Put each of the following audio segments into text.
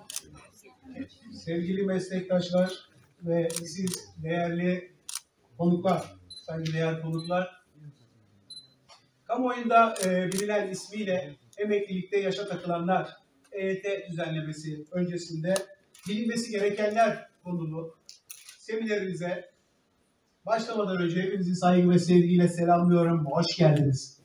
Sevgili meslektaşlar ve siz değerli konuklar, saygıdeğer konuklar, kamuoyunda bilinen ismiyle emeklilikte yaşa takılanlar EYT düzenlemesi öncesinde bilinmesi gerekenler konulu seminerimize başlamadan önce hepinizi saygı ve sevgiyle selamlıyorum. Hoş geldiniz.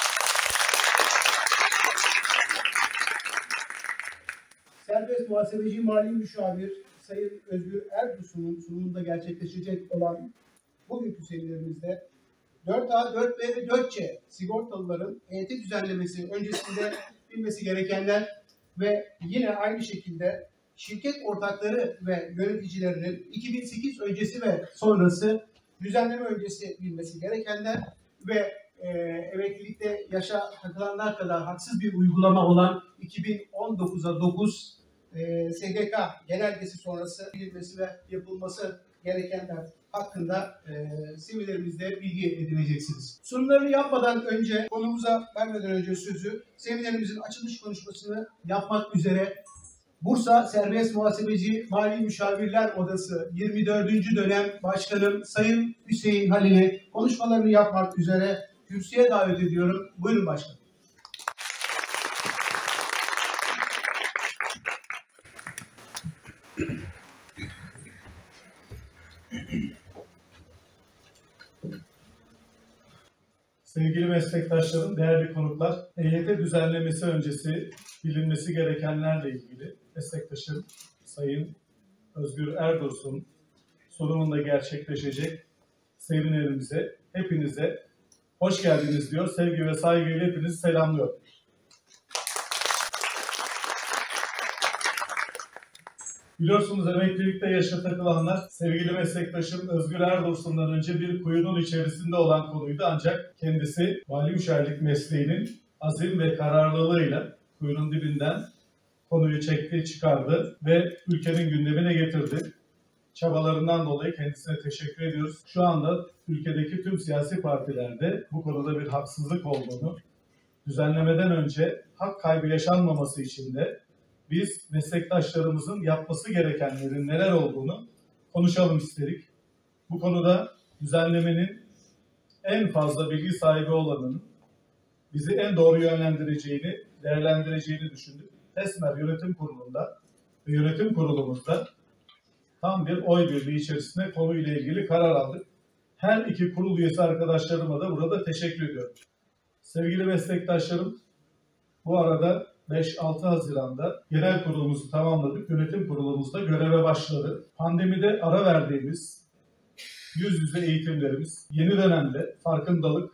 Serbest Muhasebeci Mali Müşavir Sayın Özgür Erdoğan'ın sunumunda gerçekleşecek olan bugünkü seminerimizde 4A, 4B ve 4C sigortalıların EYT düzenlemesi öncesinde bilmesi gerekenler ve yine aynı şekilde şirket ortakları ve yöneticilerinin 2008 öncesi ve sonrası düzenleme öncesi bilmesi gerekenler ve emeklilikte yaşa takılanlar kadar haksız bir uygulama olan 2019'a 9 SGK genelgesi sonrası bilinmesi ve yapılması gerekenler hakkında seminerimizde bilgi edineceksiniz. Sunumlarını yapmadan önce, konumuza vermeden önce sözü, seminerimizin açılış konuşmasını yapmak üzere Bursa Serbest Muhasebeci Mali Müşavirler Odası 24. dönem Başkanım Sayın Hüseyin Halil'i konuşmalarını yapmak üzere kürsüye davet ediyorum. Buyurun başkanım. Sevgili meslektaşlarım, değerli konuklar, EYT düzenlemesi öncesi bilinmesi gerekenlerle ilgili meslektaşım Sayın Özgür Erdoğan'ın sunumunda gerçekleşecek seminerimize, hepinize hoş geldiniz diyor. Sevgi ve saygıyla hepinizi selamlıyorum. Biliyorsunuz emeklilikte yaşa takılanlar sevgili meslektaşım Özgür Erdoğan'dan önce bir kuyunun içerisinde olan konuydu, ancak kendisi mali müşavirlik mesleğinin azim ve kararlılığıyla kuyunun dibinden konuyu çekti, çıkardı ve ülkenin gündemine getirdi. Çabalarından dolayı kendisine teşekkür ediyoruz. Şu anda ülkedeki tüm siyasi partilerde bu konuda bir haksızlık olduğunu, düzenlemeden önce hak kaybı yaşanmaması için de biz meslektaşlarımızın yapması gerekenlerin neler olduğunu konuşalım istedik. Bu konuda düzenlemenin en fazla bilgi sahibi olanın bizi en doğru yönlendireceğini, değerlendireceğini düşündük. TESMER Yönetim Kurulu'nda ve Yönetim Kurulumuzda tam bir oy birliği içerisinde konuyla ilgili karar aldık. Her iki kurul üyesi arkadaşlarıma da burada teşekkür ediyorum. Sevgili meslektaşlarım, bu arada 5-6 Haziran'da genel kurulumuzu tamamladık. Yönetim kurulumuzda göreve başladı. Pandemide ara verdiğimiz yüz yüze eğitimlerimiz yeni dönemde farkındalık,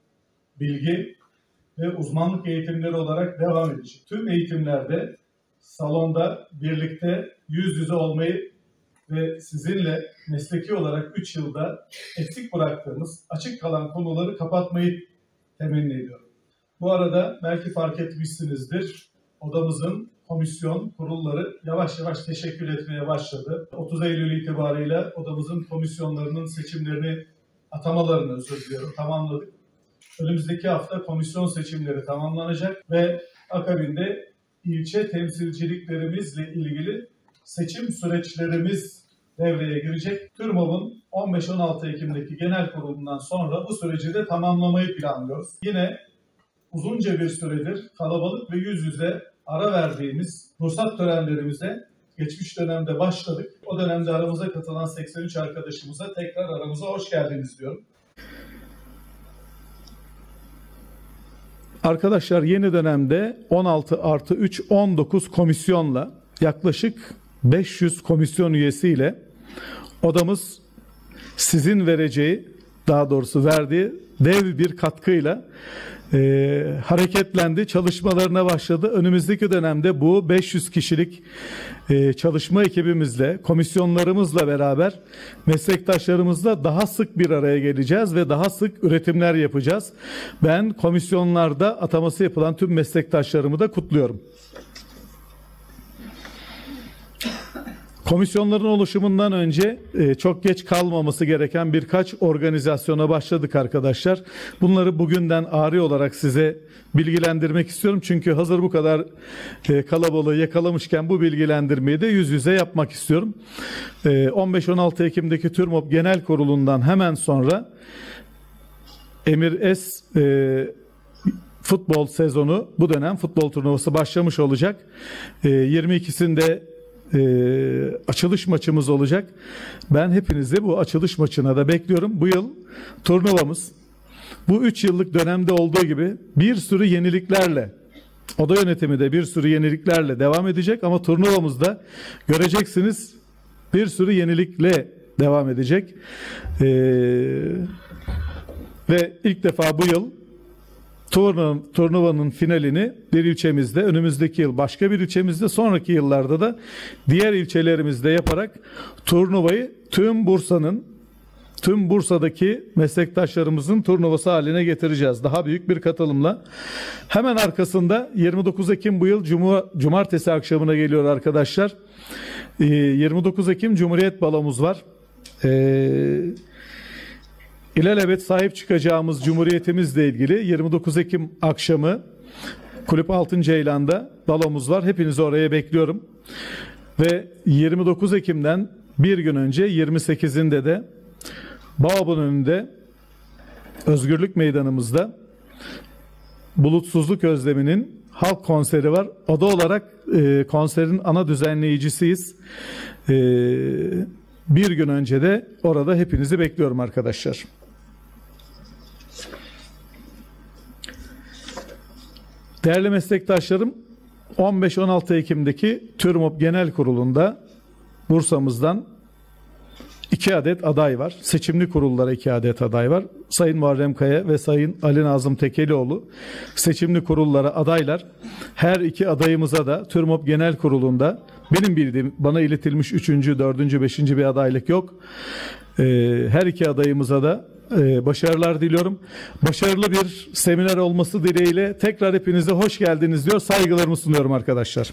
bilgi ve uzmanlık eğitimleri olarak devam edecek. Tüm eğitimlerde salonda birlikte yüz yüze olmayı ve sizinle mesleki olarak 3 yılda eksik bıraktığımız, açık kalan konuları kapatmayı temenni ediyorum. Bu arada belki fark etmişsinizdir, odamızın komisyon kurulları yavaş yavaş teşekkül etmeye başladı. 30 Eylül itibarıyla odamızın komisyonlarının seçimlerini, atamalarını tamamladık. Önümüzdeki hafta komisyon seçimleri tamamlanacak ve akabinde ilçe temsilciliklerimizle ilgili seçim süreçlerimiz devreye girecek. TÜRMOB'un 15-16 Ekim'deki genel kurulundan sonra bu süreci de tamamlamayı planlıyoruz. Yine uzunca bir süredir kalabalık ve yüz yüze ara verdiğimiz ruhsat törenlerimize geçmiş dönemde başladık. O dönemde aramıza katılan 83 arkadaşımıza tekrar aramıza hoş geldiniz diyorum. Arkadaşlar, yeni dönemde 16+3 19 komisyonla yaklaşık 500 komisyon üyesiyle odamız sizin verdiği dev bir katkıyla hareketlendi, çalışmalarına başladı. Önümüzdeki dönemde bu 500 kişilik çalışma ekibimizle, komisyonlarımızla beraber meslektaşlarımızla daha sık bir araya geleceğiz ve daha sık üretimler yapacağız. Ben komisyonlarda ataması yapılan tüm meslektaşlarımı da kutluyorum. Komisyonların oluşumundan önce çok geç kalmaması gereken birkaç organizasyona başladık arkadaşlar. Bunları bugünden ari olarak size bilgilendirmek istiyorum. Çünkü hazır bu kadar kalabalığı yakalamışken bu bilgilendirmeyi de yüz yüze yapmak istiyorum. 15-16 Ekim'deki TÜRMOP Genel Kurulu'ndan hemen sonra Emir S futbol sezonu, bu dönem futbol turnuvası başlamış olacak. 22'sinde açılış maçımız olacak. Ben hepinizi bu açılış maçına da bekliyorum. Bu yıl turnuvamız bu 3 yıllık dönemde olduğu gibi bir sürü yeniliklerle, oda yönetimi de bir sürü yeniliklerle devam edecek ama turnuvamızda göreceksiniz bir sürü yenilikle devam edecek. Ve ilk defa bu yıl turnuvanın finalini bir ilçemizde, önümüzdeki yıl başka bir ilçemizde, sonraki yıllarda da diğer ilçelerimizde yaparak turnuvayı tüm Bursa'daki meslektaşlarımızın turnuvası haline getireceğiz. Daha büyük bir katılımla. Hemen arkasında 29 Ekim bu yıl Cumartesi akşamına geliyor arkadaşlar. 29 Ekim Cumhuriyet Balomuz var. İlelebet sahip çıkacağımız Cumhuriyetimizle ilgili 29 Ekim akşamı Kulüp Altın Ceylan'da balomuz var. Hepinizi oraya bekliyorum. Ve 29 Ekim'den bir gün önce 28'inde de Bağabın önünde Özgürlük Meydanımızda Bulutsuzluk Özlemi'nin halk konseri var. Oda olarak konserin ana düzenleyicisiyiz. Bir gün önce de orada hepinizi bekliyorum arkadaşlar. Değerli meslektaşlarım, 15-16 Ekim'deki TÜRMOP Genel Kurulu'nda Bursa'mızdan 2 adet aday var. Seçimli kurullara 2 adet aday var. Sayın Muharrem Kaya ve Sayın Ali Nazım Tekelioğlu seçimli kurullara adaylar. Her iki adayımıza da TÜRMOP Genel Kurulu'nda benim bildiğim, bana iletilmiş 3., 4., 5. bir adaylık yok. Her iki adayımıza da başarılar diliyorum. Başarılı bir seminer olması dileğiyle tekrar hepinize hoş geldiniz diyor. Saygılarımı sunuyorum arkadaşlar.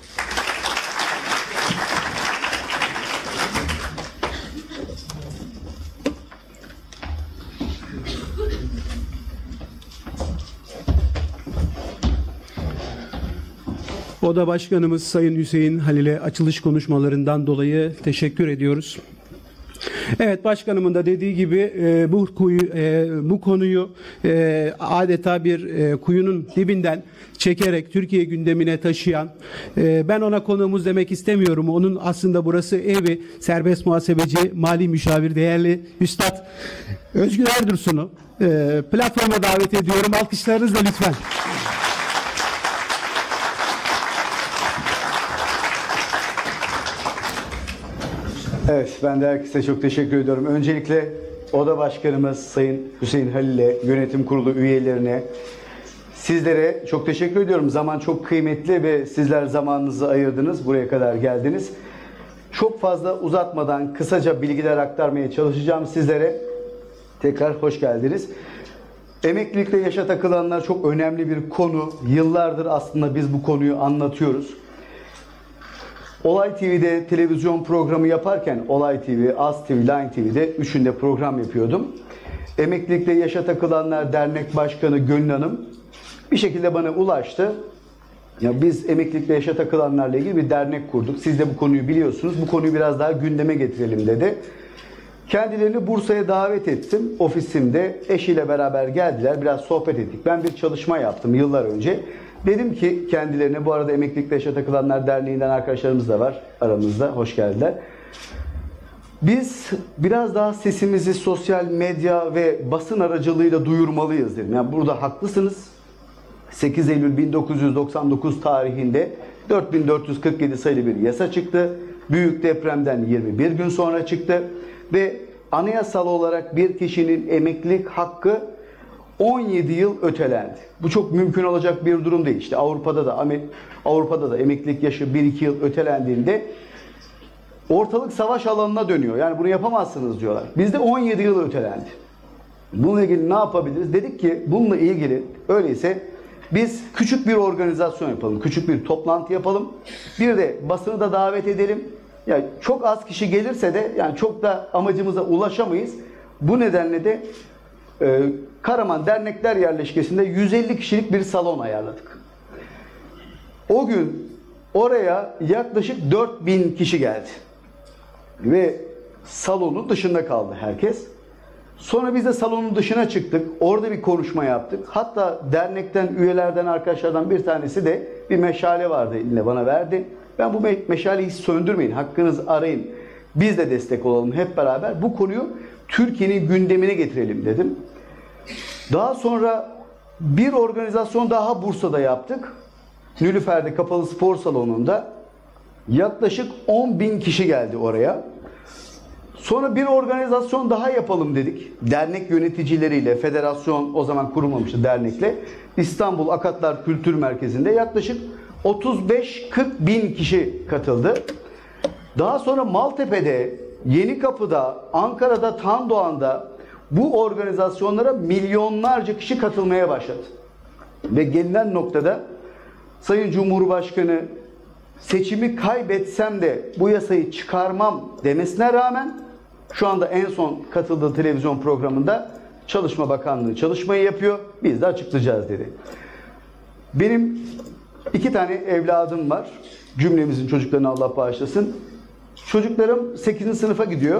Oda Başkanımız Sayın Hüseyin Halil'e açılış konuşmalarından dolayı teşekkür ediyoruz. Evet, başkanımın da dediği gibi bu konuyu adeta bir kuyunun dibinden çekerek Türkiye gündemine taşıyan, ben ona konuğumuz demek istemiyorum. Onun aslında burası evi, serbest muhasebeci, mali müşavir, değerli Üstad Özgür Erdursun'u platforma davet ediyorum. Alkışlarınızla lütfen. Evet, ben de herkese çok teşekkür ediyorum. Öncelikle Oda Başkanımız Sayın Hüseyin Halil'e, yönetim kurulu üyelerine, sizlere çok teşekkür ediyorum. Zaman çok kıymetli ve sizler zamanınızı ayırdınız, buraya kadar geldiniz. Çok fazla uzatmadan kısaca bilgiler aktarmaya çalışacağım sizlere. Tekrar hoş geldiniz. Emeklilikte yaşa takılanlar çok önemli bir konu. Yıllardır aslında biz bu konuyu anlatıyoruz. Olay TV'de televizyon programı yaparken, Olay TV, Az TV, Line TV'de üçünde program yapıyordum. Emeklilikte yaşa takılanlar dernek başkanı Gönül Hanım bir şekilde bana ulaştı. Ya biz emeklilikte yaşa takılanlarla ilgili bir dernek kurduk. Siz de bu konuyu biliyorsunuz. Bu konuyu biraz daha gündeme getirelim dedi. Kendilerini Bursa'ya davet ettim. Ofisimde eşiyle beraber geldiler. Biraz sohbet ettik. Ben bir çalışma yaptım yıllar önce. Dedim ki kendilerine, bu arada Emeklilikte Yaşa Takılanlar Derneği'nden arkadaşlarımız da var aramızda. Hoş geldiler. Biz biraz daha sesimizi sosyal medya ve basın aracılığıyla duyurmalıyız dedim. Yani burada haklısınız. 8 Eylül 1999 tarihinde 4447 sayılı bir yasa çıktı. Büyük depremden 21 gün sonra çıktı. Ve anayasal olarak bir kişinin emeklilik hakkı 17 yıl ötelendi. Bu çok mümkün olacak bir durum değil. İşte Avrupa'da da emeklilik yaşı 1-2 yıl ötelendiğinde ortalık savaş alanına dönüyor. Yani bunu yapamazsınız diyorlar. Bizde 17 yıl ötelendi. Bununla ilgili ne yapabiliriz? Dedik ki bununla ilgili öyleyse biz küçük bir organizasyon yapalım. Küçük bir toplantı yapalım. Bir de basını da davet edelim. Yani çok az kişi gelirse de yani çok da amacımıza ulaşamayız. Bu nedenle de Karaman Dernekler Yerleşkesi'nde 150 kişilik bir salon ayarladık. O gün oraya yaklaşık 4000 kişi geldi. Ve salonun dışında kaldı herkes. Sonra biz de salonun dışına çıktık. Orada bir konuşma yaptık. Hatta dernekten, üyelerden, arkadaşlardan bir tanesi de bir meşale vardı, eline bana verdi. Ben bu meşaleyi söndürmeyin, hakkınızı arayın. Biz de destek olalım hep beraber. Bu konuyu Türkiye'nin gündemine getirelim dedim. Daha sonra bir organizasyon daha Bursa'da yaptık. Nilüfer'de kapalı spor salonunda. Yaklaşık 10.000 kişi geldi oraya. Sonra bir organizasyon daha yapalım dedik. Dernek yöneticileriyle, federasyon o zaman kurulmamıştı dernekle. İstanbul Akatlar Kültür Merkezi'nde yaklaşık 35-40 bin kişi katıldı. Daha sonra Maltepe'de, Yenikapı'da, Ankara'da, Tandoğan'da bu organizasyonlara milyonlarca kişi katılmaya başladı. Ve gelinen noktada Sayın Cumhurbaşkanı seçimi kaybetsem de bu yasayı çıkarmam demesine rağmen şu anda en son katıldığı televizyon programında Çalışma Bakanlığı çalışmayı yapıyor. Biz de açıklayacağız dedi. Benim 2 tane evladım var. Cümlemizin çocuklarını Allah bağışlasın. Çocuklarım 8. sınıfa gidiyor.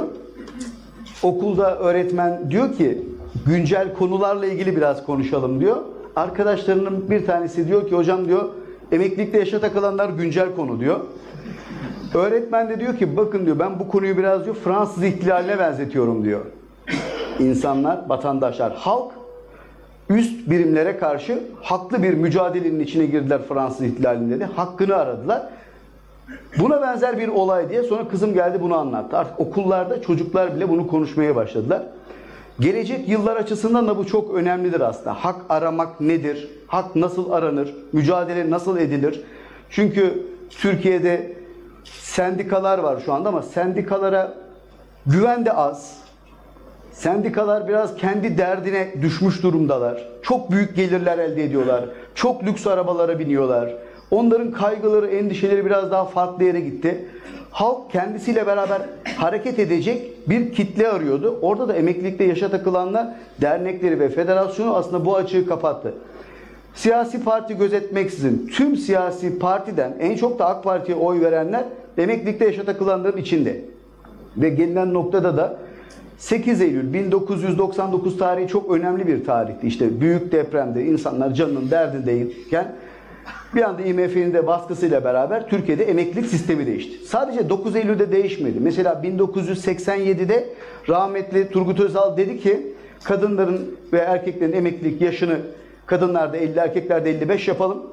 Okulda öğretmen diyor ki güncel konularla ilgili biraz konuşalım diyor. Arkadaşlarının bir tanesi diyor ki hocam diyor emeklilikte yaşa takılanlar güncel konu diyor. Öğretmen de diyor ki bakın diyor ben bu konuyu biraz diyor Fransız ihtilaline benzetiyorum diyor. İnsanlar, vatandaşlar, halk üst birimlere karşı haklı bir mücadelenin içine girdiler Fransız ihtilalinde de. Hakkını aradılar. Buna benzer bir olay diye sonra kızım geldi bunu anlattı. Artık okullarda çocuklar bile bunu konuşmaya başladılar. Gelecek yıllar açısından da bu çok önemlidir aslında. Hak aramak nedir? Hak nasıl aranır? Mücadele nasıl edilir? Çünkü Türkiye'de sendikalar var şu anda ama sendikalara güven de az. Sendikalar biraz kendi derdine düşmüş durumdalar. Çok büyük gelirler elde ediyorlar. Çok lüks arabalara biniyorlar. Onların kaygıları, endişeleri biraz daha farklı yere gitti. Halk kendisiyle beraber hareket edecek bir kitle arıyordu. Orada da emeklilikte yaşa takılanlar dernekleri ve federasyonu aslında bu açığı kapattı. Siyasi parti gözetmeksizin tüm siyasi partiden en çok da AK Parti'ye oy verenler emeklilikte yaşa takılanların içinde. Ve gelinen noktada da 8 Eylül 1999 tarihi çok önemli bir tarihti. İşte büyük depremde insanlar canının derdindeyken bir anda IMF'nin de baskısıyla beraber Türkiye'de emeklilik sistemi değişti. Sadece 9 Eylül'de değişmedi. Mesela 1987'de rahmetli Turgut Özal dedi ki kadınların ve erkeklerin emeklilik yaşını kadınlarda 50, erkeklerde 55 yapalım.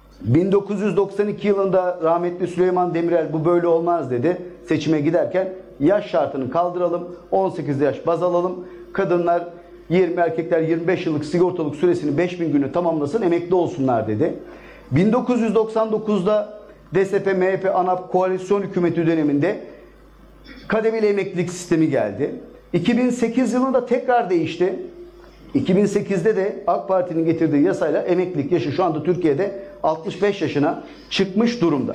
1992 yılında rahmetli Süleyman Demirel bu böyle olmaz dedi. Seçime giderken yaş şartını kaldıralım, 18 yaş baz alalım. Kadınlar 20, erkekler 25 yıllık sigortalık süresini 5000 günü tamamlasın, emekli olsunlar dedi. 1999'da DSP, MHP, ANAP koalisyon hükümeti döneminde kademeli emeklilik sistemi geldi. 2008 yılında tekrar değişti. 2008'de de AK Parti'nin getirdiği yasayla emeklilik yaşı şu anda Türkiye'de 65 yaşına çıkmış durumda.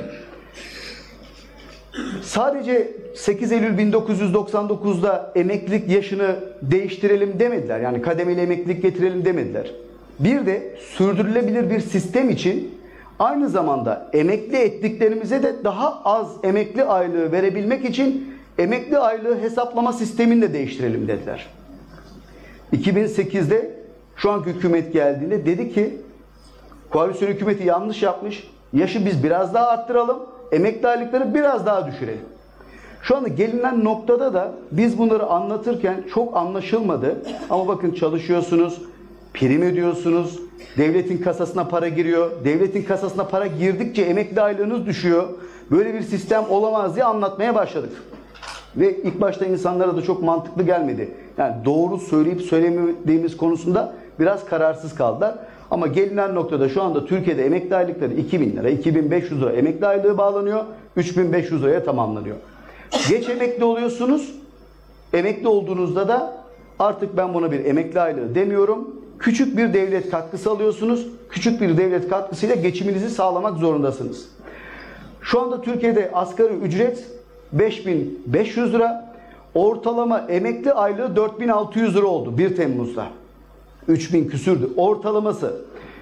Sadece 8 Eylül 1999'da emeklilik yaşını değiştirelim demediler. Yani kademeli emeklilik getirelim demediler. Bir de sürdürülebilir bir sistem için aynı zamanda emekli ettiklerimize de daha az emekli aylığı verebilmek için emekli aylığı hesaplama sistemini de değiştirelim dediler. 2008'de şu anki hükümet geldiğinde dedi ki koalisyon hükümeti yanlış yapmış. Yaşı biz biraz daha arttıralım. Emekli aylıkları biraz daha düşürelim. Şu anda gelinen noktada da biz bunları anlatırken çok anlaşılmadı. Ama bakın çalışıyorsunuz, prim ödüyorsunuz, devletin kasasına para giriyor. Devletin kasasına para girdikçe emekli aylığınız düşüyor. Böyle bir sistem olamaz diye anlatmaya başladık. Ve ilk başta insanlara da çok mantıklı gelmedi. Yani doğru söyleyip söylemediğimiz konusunda biraz kararsız kaldılar. Ama gelinen noktada şu anda Türkiye'de emekli aylıkları 2000 lira, 2500 lira emekli aylığı bağlanıyor. 3500 liraya tamamlanıyor. Geç emekli oluyorsunuz. Emekli olduğunuzda da artık ben buna bir emekli aylığı demiyorum. Küçük bir devlet katkısı alıyorsunuz. Küçük bir devlet katkısıyla geçiminizi sağlamak zorundasınız. Şu anda Türkiye'de asgari ücret 5.500 lira. Ortalama emekli aylığı 4.600 lira oldu 1 Temmuz'da. 3.000 küsürdü ortalaması.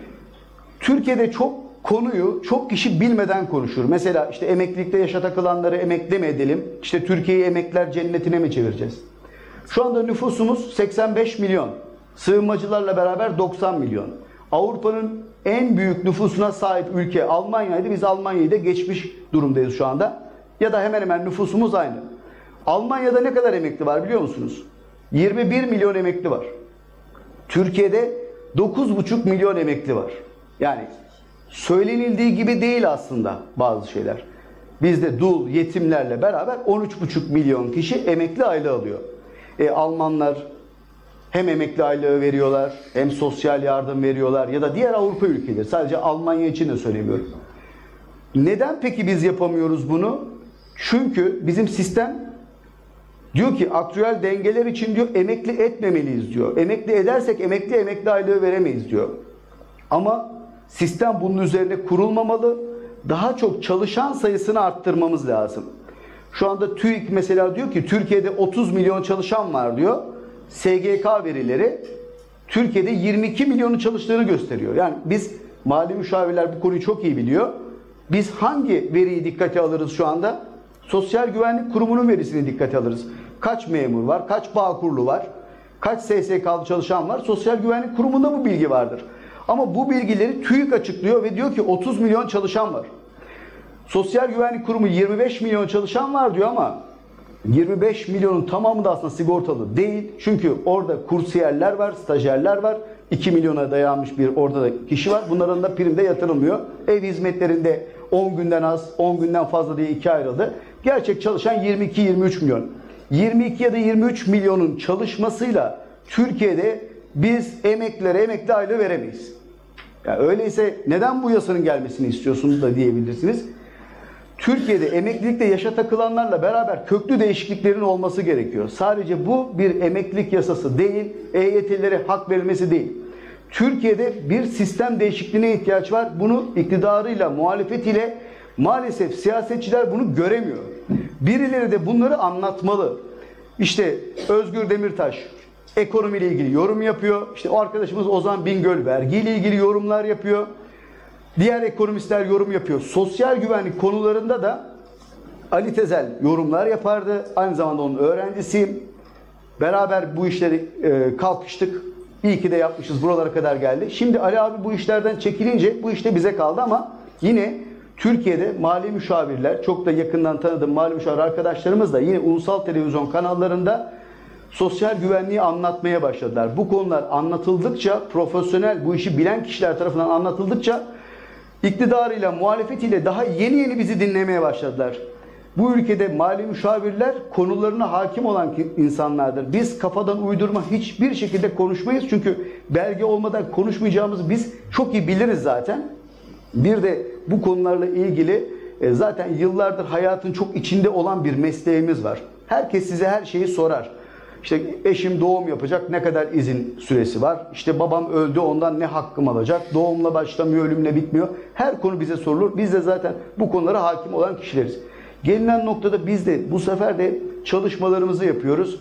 Türkiye'de konuyu çok kişi bilmeden konuşur. Mesela işte emeklilikte yaşa takılanları emekli mi edelim? İşte Türkiye'yi emekliler cennetine mi çevireceğiz? Şu anda nüfusumuz 85 milyon. Sığınmacılarla beraber 90 milyon. Avrupa'nın en büyük nüfusuna sahip ülke Almanya'ydı. Biz Almanya'yı da geçmiş durumdayız şu anda. Ya da hemen hemen nüfusumuz aynı. Almanya'da ne kadar emekli var biliyor musunuz? 21 milyon emekli var. Türkiye'de 9,5 milyon emekli var. Yani söylenildiği gibi değil aslında bazı şeyler. Bizde dul, yetimlerle beraber 13,5 milyon kişi emekli aylığı alıyor. Almanlar hem emekli aylığı veriyorlar, hem sosyal yardım veriyorlar ya da diğer Avrupa ülkeleri. Sadece Almanya için de söylemiyorum. Neden peki biz yapamıyoruz bunu? Çünkü bizim sistem diyor ki aktüel dengeler için diyor emekli etmemeliyiz diyor. Emekli edersek emekli aylığı veremeyiz diyor. Ama sistem bunun üzerine kurulmamalı. Daha çok çalışan sayısını arttırmamız lazım. Şu anda TÜİK mesela diyor ki Türkiye'de 30 milyon çalışan var diyor. SGK verileri Türkiye'de 22 milyonu çalıştığını gösteriyor. Yani biz mali müşavirler bu konuyu çok iyi biliyor. Biz hangi veriyi dikkate alırız şu anda? Sosyal Güvenlik Kurumu'nun verisini dikkate alırız. Kaç memur var, kaç Bağkurlu var, kaç SSK'lı çalışan var? Sosyal Güvenlik Kurumu'nda bu bilgi vardır. Ama bu bilgileri TÜİK açıklıyor ve diyor ki 30 milyon çalışan var. Sosyal Güvenlik Kurumu 25 milyon çalışan var diyor ama 25 milyonun tamamı da aslında sigortalı değil. Çünkü orada kursiyerler var, stajyerler var. 2 milyona dayanmış bir orada da kişi var. Bunların da primde yatırılmıyor. Ev hizmetlerinde 10 günden az, 10 günden fazla diye ikiye ayrıldı. Gerçek çalışan 22-23 milyon. 22 ya da 23 milyonun çalışmasıyla Türkiye'de biz emeklilere emekli aylığı veremeyiz. Yani öyleyse neden bu yasanın gelmesini istiyorsunuz da diyebilirsiniz. Türkiye'de emeklilikte yaşa takılanlarla beraber köklü değişikliklerin olması gerekiyor. Sadece bu bir emeklilik yasası değil, EYT'lilere hak verilmesi değil. Türkiye'de bir sistem değişikliğine ihtiyaç var. Bunu iktidarıyla, muhalefetiyle maalesef siyasetçiler bunu göremiyor. Birileri de bunları anlatmalı. İşte Özgür Demirtaş ekonomiyle ilgili yorum yapıyor. İşte o arkadaşımız Ozan Bingöl vergiyle ilgili yorumlar yapıyor. Diğer ekonomistler yorum yapıyor. Sosyal güvenlik konularında da Ali Tezel yorumlar yapardı. Aynı zamanda onun öğrencisiyim. Beraber bu işleri kalkıştık. İyi ki de yapmışız. Buralara kadar geldi. Şimdi Ali abi bu işlerden çekilince bu işte bize kaldı ama yine Türkiye'de mali müşavirler, çok da yakından tanıdığım mali müşavir arkadaşlarımız da yine ulusal televizyon kanallarında sosyal güvenliği anlatmaya başladılar. Bu konular anlatıldıkça, profesyonel bu işi bilen kişiler tarafından anlatıldıkça iktidarıyla, muhalefetiyle daha yeni bizi dinlemeye başladılar. Bu ülkede mali müşavirler konularına hakim olan insanlardır. Biz kafadan uydurma hiçbir şekilde konuşmayız. Çünkü belge olmadan konuşmayacağımızı biz çok iyi biliriz zaten. Bir de bu konularla ilgili zaten yıllardır hayatın çok içinde olan bir mesleğimiz var. Herkes size her şeyi sorar. İşte eşim doğum yapacak, ne kadar izin süresi var? İşte babam öldü, ondan ne hakkım alacak? Doğumla başlamıyor, ölümle bitmiyor. Her konu bize sorulur. Biz de zaten bu konulara hakim olan kişileriz. Gelinen noktada biz de bu sefer de çalışmalarımızı yapıyoruz.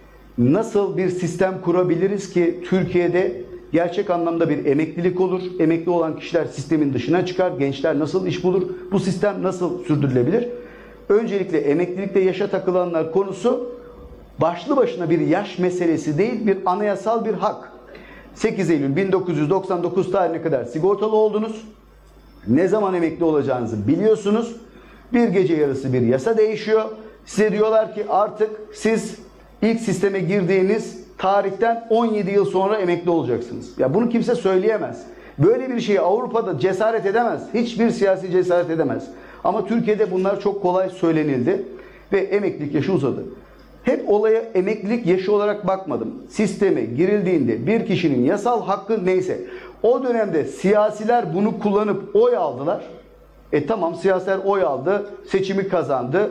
Nasıl bir sistem kurabiliriz ki Türkiye'de gerçek anlamda bir emeklilik olur? Emekli olan kişiler sistemin dışına çıkar. Gençler nasıl iş bulur? Bu sistem nasıl sürdürülebilir? Öncelikle emeklilikte yaşa takılanlar konusu başlı başına bir yaş meselesi değil, bir anayasal bir hak. 8 Eylül 1999 tarihine kadar sigortalı oldunuz. Ne zaman emekli olacağınızı biliyorsunuz. Bir gece yarısı bir yasa değişiyor. Size diyorlar ki artık siz ilk sisteme girdiğiniz tarihten 17 yıl sonra emekli olacaksınız. Ya bunu kimse söyleyemez. Böyle bir şeyi Avrupa'da cesaret edemez. Hiçbir siyasi cesaret edemez. Ama Türkiye'de bunlar çok kolay söylenildi ve emeklilik yaşı uzadı. Hep olaya emeklilik yaşı olarak bakmadım. Sisteme girildiğinde bir kişinin yasal hakkı neyse, o dönemde siyasiler bunu kullanıp oy aldılar. Tamam, siyasiler oy aldı, seçimi kazandı.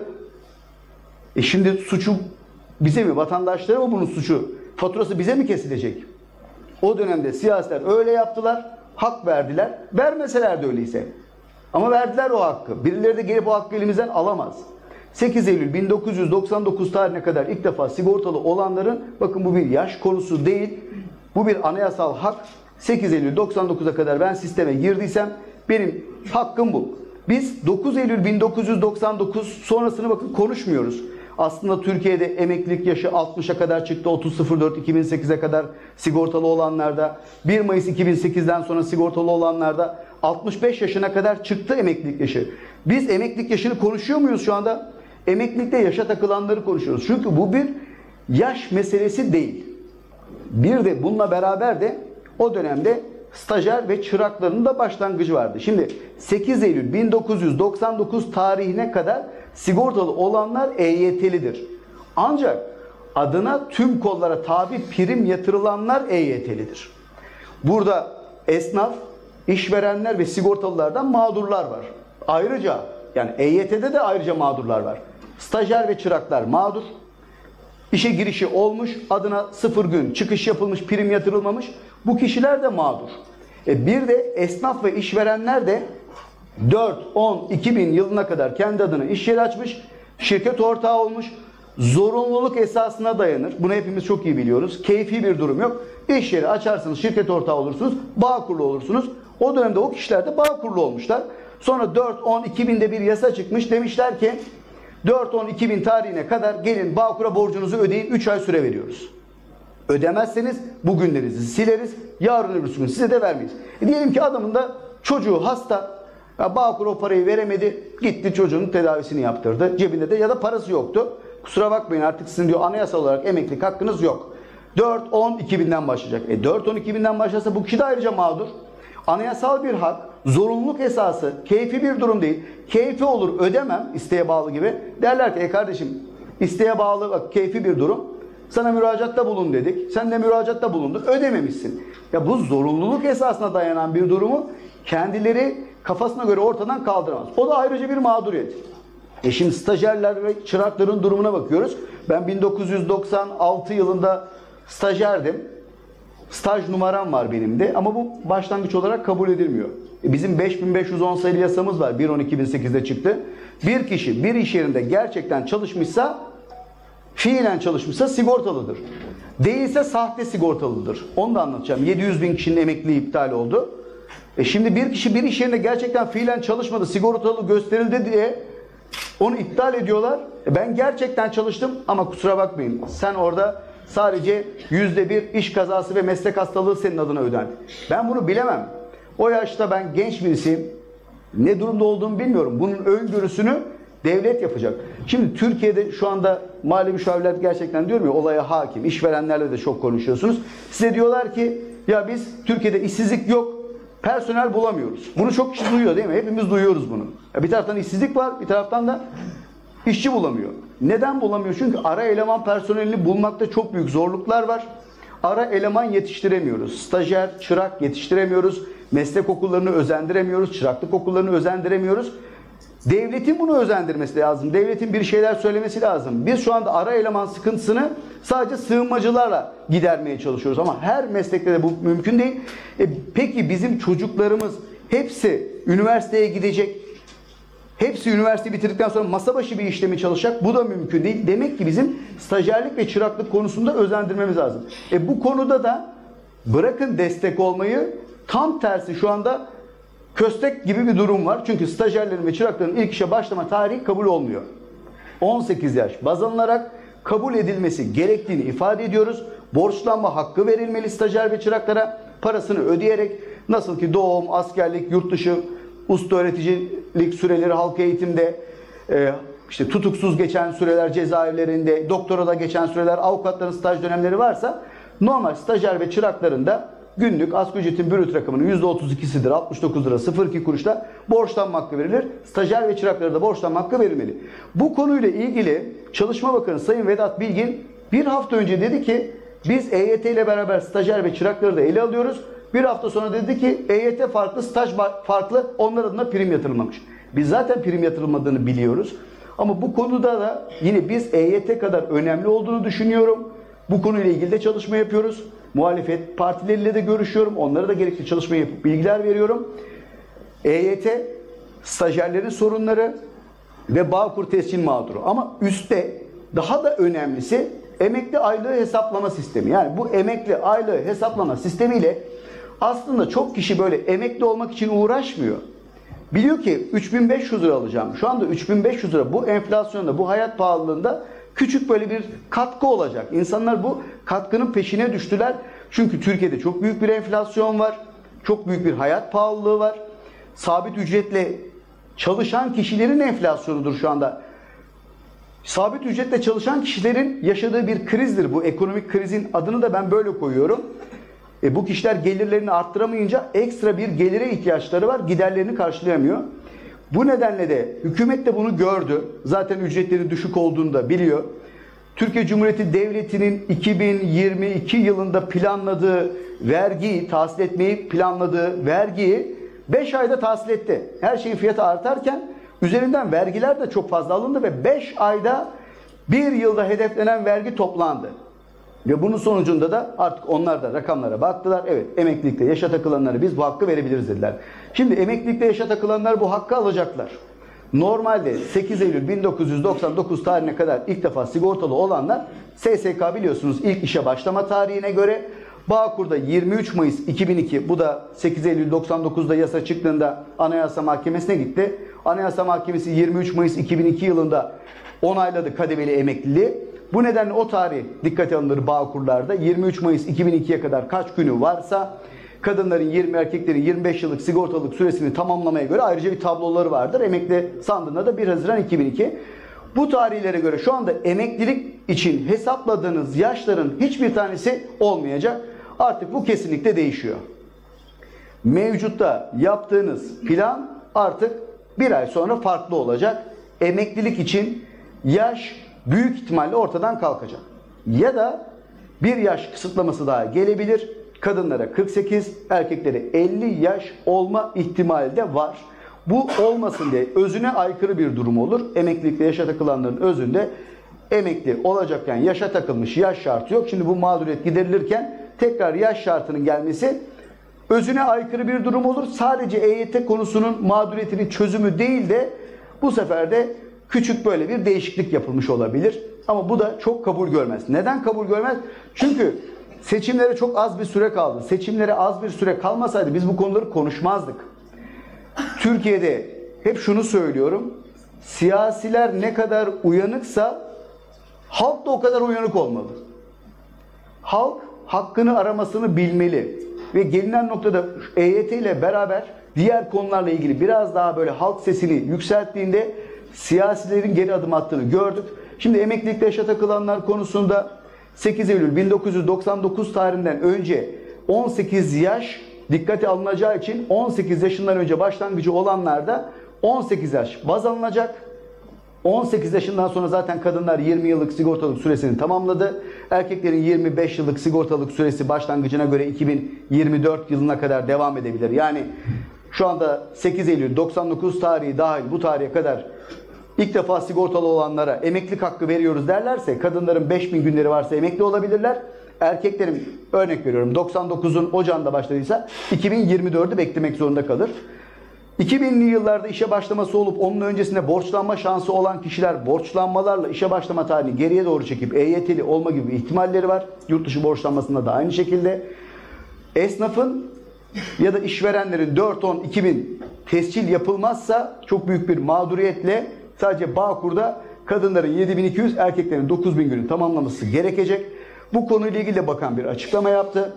Şimdi suçu bize mi, vatandaşlara mı bunun suçu? Faturası bize mi kesilecek? O dönemde siyasiler öyle yaptılar, hak verdiler. Vermeseler de öyleyse. Ama verdiler o hakkı. Birileri de gelip o hakkı elimizden alamaz. 8 Eylül 1999 tarihine kadar ilk defa sigortalı olanların, bakın bu bir yaş konusu değil, bu bir anayasal hak. 8 Eylül 99'a kadar ben sisteme girdiysem benim hakkım bu. Biz 9 Eylül 1999 sonrasını bakın konuşmuyoruz. Aslında Türkiye'de emeklilik yaşı 60'a kadar çıktı. 30.04.2008'e kadar sigortalı olanlarda, 1 Mayıs 2008'den sonra sigortalı olanlarda 65 yaşına kadar çıktı emeklilik yaşı. Biz emeklilik yaşını konuşuyor muyuz şu anda? Emeklilikte yaşa takılanları konuşuyoruz. Çünkü bu bir yaş meselesi değil. Bir de bununla beraber de o dönemde stajyer ve çırakların da başlangıcı vardı. Şimdi 8 Eylül 1999 tarihine kadar sigortalı olanlar EYT'lidir. Ancak adına tüm kollara tabi prim yatırılanlar EYT'lidir. Burada esnaf, işverenler ve sigortalılardan mağdurlar var. Ayrıca yani EYT'de de ayrıca mağdurlar var. Stajyer ve çıraklar mağdur. İşe girişi olmuş, adına 0 gün çıkış yapılmış, prim yatırılmamış. Bu kişiler de mağdur. Bir de esnaf ve işverenler de 4-10-2000 yılına kadar kendi adına iş yeri açmış, şirket ortağı olmuş, zorunluluk esasına dayanır. Bunu hepimiz çok iyi biliyoruz. Keyfi bir durum yok. İş yeri açarsınız, şirket ortağı olursunuz, Bağkurlu olursunuz. O dönemde o kişiler de Bağkurlu olmuşlar. Sonra 4-10-2000'de bir yasa çıkmış. Demişler ki 4-10-2000 tarihine kadar gelin Bağkur'a borcunuzu ödeyin, 3 ay süre veriyoruz. Ödemezseniz bugünlerinizi sileriz, yarın öbürsü gün size de vermeyiz. Diyelim ki adamın da çocuğu hasta, Bağkur o parayı veremedi, gitti çocuğunun tedavisini yaptırdı. Cebinde de ya da parası yoktu. Kusura bakmayın artık sizin diyor anayasal olarak emeklilik hakkınız yok. 4-10-2000'den başlayacak. 4-10-2000'den başlasa bu kişi de ayrıca mağdur. Anayasal bir hak, zorunluluk esası, keyfi bir durum değil. Keyfi olur ödemem, isteğe bağlı gibi. Derler ki kardeşim isteğe bağlı bak keyfi bir durum. Sana müracaatta bulun dedik. Sen de müracaatta bulundun. Ödememişsin. Ya bu zorunluluk esasına dayanan bir durumu kendileri kafasına göre ortadan kaldıramaz. O da ayrıca bir mağduriyet. Şimdi stajyerler ve çırakların durumuna bakıyoruz. Ben 1996 yılında stajyerdim. Staj numaram var benim de ama bu başlangıç olarak kabul edilmiyor. Bizim 5510 sayılı yasamız var. 1.10.2008'de çıktı. Bir kişi bir iş yerinde gerçekten çalışmışsa, fiilen çalışmışsa sigortalıdır. Değilse sahte sigortalıdır. Onu da anlatacağım. 700.000 kişinin emekliliği iptal oldu. Şimdi bir kişi bir iş yerinde gerçekten fiilen çalışmadı, sigortalı gösterildi diye onu iptal ediyorlar. Ben gerçekten çalıştım ama kusura bakmayın. Sen orada sadece %1 iş kazası ve meslek hastalığı senin adına ödendi. Ben bunu bilemem. O yaşta ben genç birisiyim. Ne durumda olduğumu bilmiyorum. Bunun öngörüsünü devlet yapacak. Şimdi Türkiye'de şu anda mali müşavirler gerçekten diyorum ya olaya hakim. İşverenlerle de çok konuşuyorsunuz. Size diyorlar ki ya biz Türkiye'de işsizlik yok. Personel bulamıyoruz. Bunu çok kişi duyuyor değil mi? Hepimiz duyuyoruz bunu. Bir taraftan işsizlik var, bir taraftan da işçi bulamıyor. Neden bulamıyor? Çünkü ara eleman personelini bulmakta çok büyük zorluklar var. Ara eleman yetiştiremiyoruz. Stajyer, çırak yetiştiremiyoruz. Meslek okullarını özendiremiyoruz. Çıraklık okullarını özendiremiyoruz. Devletin bunu özendirmesi lazım. Devletin bir şeyler söylemesi lazım. Biz şu anda ara eleman sıkıntısını sadece sığınmacılarla gidermeye çalışıyoruz. Ama her meslekte de bu mümkün değil. Peki bizim çocuklarımız hepsi üniversiteye gidecek. Hepsi üniversite bitirdikten sonra masa başı bir işte mi çalışacak? Bu da mümkün değil. Demek ki bizim stajyerlik ve çıraklık konusunda özendirmemiz lazım. Bu konuda da bırakın destek olmayı, tam tersi şu anda köstek gibi bir durum var. Çünkü stajyerlerin ve çırakların ilk işe başlama tarihi kabul olmuyor. 18 yaş baz alınarak kabul edilmesi gerektiğini ifade ediyoruz. Borçlanma hakkı verilmeli stajyer ve çıraklara, parasını ödeyerek, nasıl ki doğum, askerlik, yurt dışı, usta öğreticilik süreleri halk eğitimde, işte tutuksuz geçen süreler cezaevlerinde, doktorada geçen süreler, avukatların staj dönemleri varsa normal stajyer ve çırakların da günlük asgari ücretin brüt rakamının %32'sidir. 69 lira 02 kuruşla borçlanma hakkı verilir. Stajyer ve çıraklara da borçlanma hakkı verilmeli. Bu konuyla ilgili Çalışma Bakanı Sayın Vedat Bilgin bir hafta önce dedi ki biz EYT ile beraber stajyer ve çırakları da ele alıyoruz. Bir hafta sonra dedi ki EYT farklı, staj farklı, onlar adına prim yatırılmamış. Biz zaten prim yatırılmadığını biliyoruz. Ama bu konuda da yine biz EYT kadar önemli olduğunu düşünüyorum. Bu konuyla ilgili de çalışma yapıyoruz. Muhalefet partileriyle de görüşüyorum. Onlara da gerekli çalışma yapıp bilgiler veriyorum. EYT, stajyerlerin sorunları, ve Bağkur tescil mağduru. Ama üstte daha da önemlisi emekli aylığı hesaplama sistemi. Yani bu emekli aylığı hesaplama sistemiyle aslında çok kişi böyle emekli olmak için uğraşmıyor. Biliyor ki 3500 lira alacağım. Şu anda 3500 lira bu enflasyonda, bu hayat pahalılığında küçük böyle bir katkı olacak. İnsanlar bu katkının peşine düştüler. Çünkü Türkiye'de çok büyük bir enflasyon var. Çok büyük bir hayat pahalılığı var. Sabit ücretle çalışan kişilerin enflasyonudur şu anda. Sabit ücretle çalışan kişilerin yaşadığı bir krizdir bu. Ekonomik krizin adını da ben böyle koyuyorum. Bu kişiler gelirlerini arttıramayınca ekstra bir gelire ihtiyaçları var. Giderlerini karşılayamıyor. Bu nedenle de hükümet de bunu gördü. Zaten ücretleri düşük olduğunu da biliyor. Türkiye Cumhuriyeti Devleti'nin 2022 yılında planladığı vergiyi, tahsil etmeyi planladığı vergiyi 5 ayda tahsil etti. Her şeyin fiyatı artarken üzerinden vergiler de çok fazla alındı ve 5 ayda 1 yılda hedeflenen vergi toplandı. Ve bunun sonucunda da artık onlar da rakamlara baktılar. Evet, emeklilikte yaşa takılanlara biz bu hakkı verebiliriz dediler. Şimdi emeklilikte yaşa takılanlar bu hakkı alacaklar. Normalde 8 Eylül 1999 tarihine kadar ilk defa sigortalı olanlar SSK biliyorsunuz ilk işe başlama tarihine göre Bağkur'da 23 Mayıs 2002, bu da 8 Eylül 99'da yasa çıktığında Anayasa Mahkemesi'ne gitti. Anayasa Mahkemesi 23 Mayıs 2002 yılında onayladı kademeli emekliliği. Bu nedenle o tarih dikkate alınır Bağkur'larda. 23 Mayıs 2002'ye kadar kaç günü varsa kadınların 20, erkeklerin 25 yıllık sigortalılık süresini tamamlamaya göre ayrıca bir tabloları vardır. Emekli sandığında da 1 Haziran 2002. Bu tarihlere göre şu anda emeklilik için hesapladığınız yaşların hiçbir tanesi olmayacak. Artık bu kesinlikle değişiyor. Mevcutta yaptığınız plan artık bir ay sonra farklı olacak. Emeklilik için yaş büyük ihtimalle ortadan kalkacak. Ya da bir yaş kısıtlaması daha gelebilir. Kadınlara 48, erkeklere 50 yaş olma ihtimali de var. Bu olmasın diye özüne aykırı bir durum olur. Emeklilikte yaşa takılanların özünde emekli olacakken yaşa takılmış yaş şartı yok. Şimdi bu mağduriyet giderilirken tekrar yaş şartının gelmesi özüne aykırı bir durum olur. Sadece EYT konusunun mağduriyetinin çözümü değil de bu sefer de küçük böyle bir değişiklik yapılmış olabilir. Ama bu da çok kabul görmez. Neden kabul görmez? Çünkü seçimlere çok az bir süre kaldı. Seçimlere az bir süre kalmasaydı biz bu konuları konuşmazdık. Türkiye'de hep şunu söylüyorum. Siyasiler ne kadar uyanıksa halk da o kadar uyanık olmalı. Halk hakkını aramasını bilmeli. Ve gelinen noktada EYT ile beraber diğer konularla ilgili biraz daha böyle halk sesini yükselttiğinde siyasilerin geri adım attığını gördük. Şimdi emeklilikte yaşa takılanlar konusunda 8 Eylül 1999 tarihinden önce 18 yaş dikkate alınacağı için 18 yaşından önce başlangıcı olanlarda 18 yaş baz alınacak. 18 yaşından sonra zaten kadınlar 20 yıllık sigortalık süresini tamamladı. Erkeklerin 25 yıllık sigortalık süresi başlangıcına göre 2024 yılına kadar devam edebilir. Yani şu anda 8 Eylül 99 tarihi dahil bu tarihe kadar ilk defa sigortalı olanlara emeklilik hakkı veriyoruz derlerse kadınların 5000 günleri varsa emekli olabilirler. Erkeklerin örnek veriyorum 99'un ocağında başladıysa 2024'ü beklemek zorunda kalır. 2000'li yıllarda işe başlaması olup onun öncesinde borçlanma şansı olan kişiler borçlanmalarla işe başlama tarihini geriye doğru çekip EYT'li olma gibi ihtimalleri var. Yurt dışı borçlanmasında da aynı şekilde. Esnafın ya da işverenlerin 4-10-2000 tescil yapılmazsa çok büyük bir mağduriyetle sadece Bağkur'da kadınların 7200, erkeklerin 9000 günü tamamlaması gerekecek. Bu konuyla ilgili de bakan bir açıklama yaptı.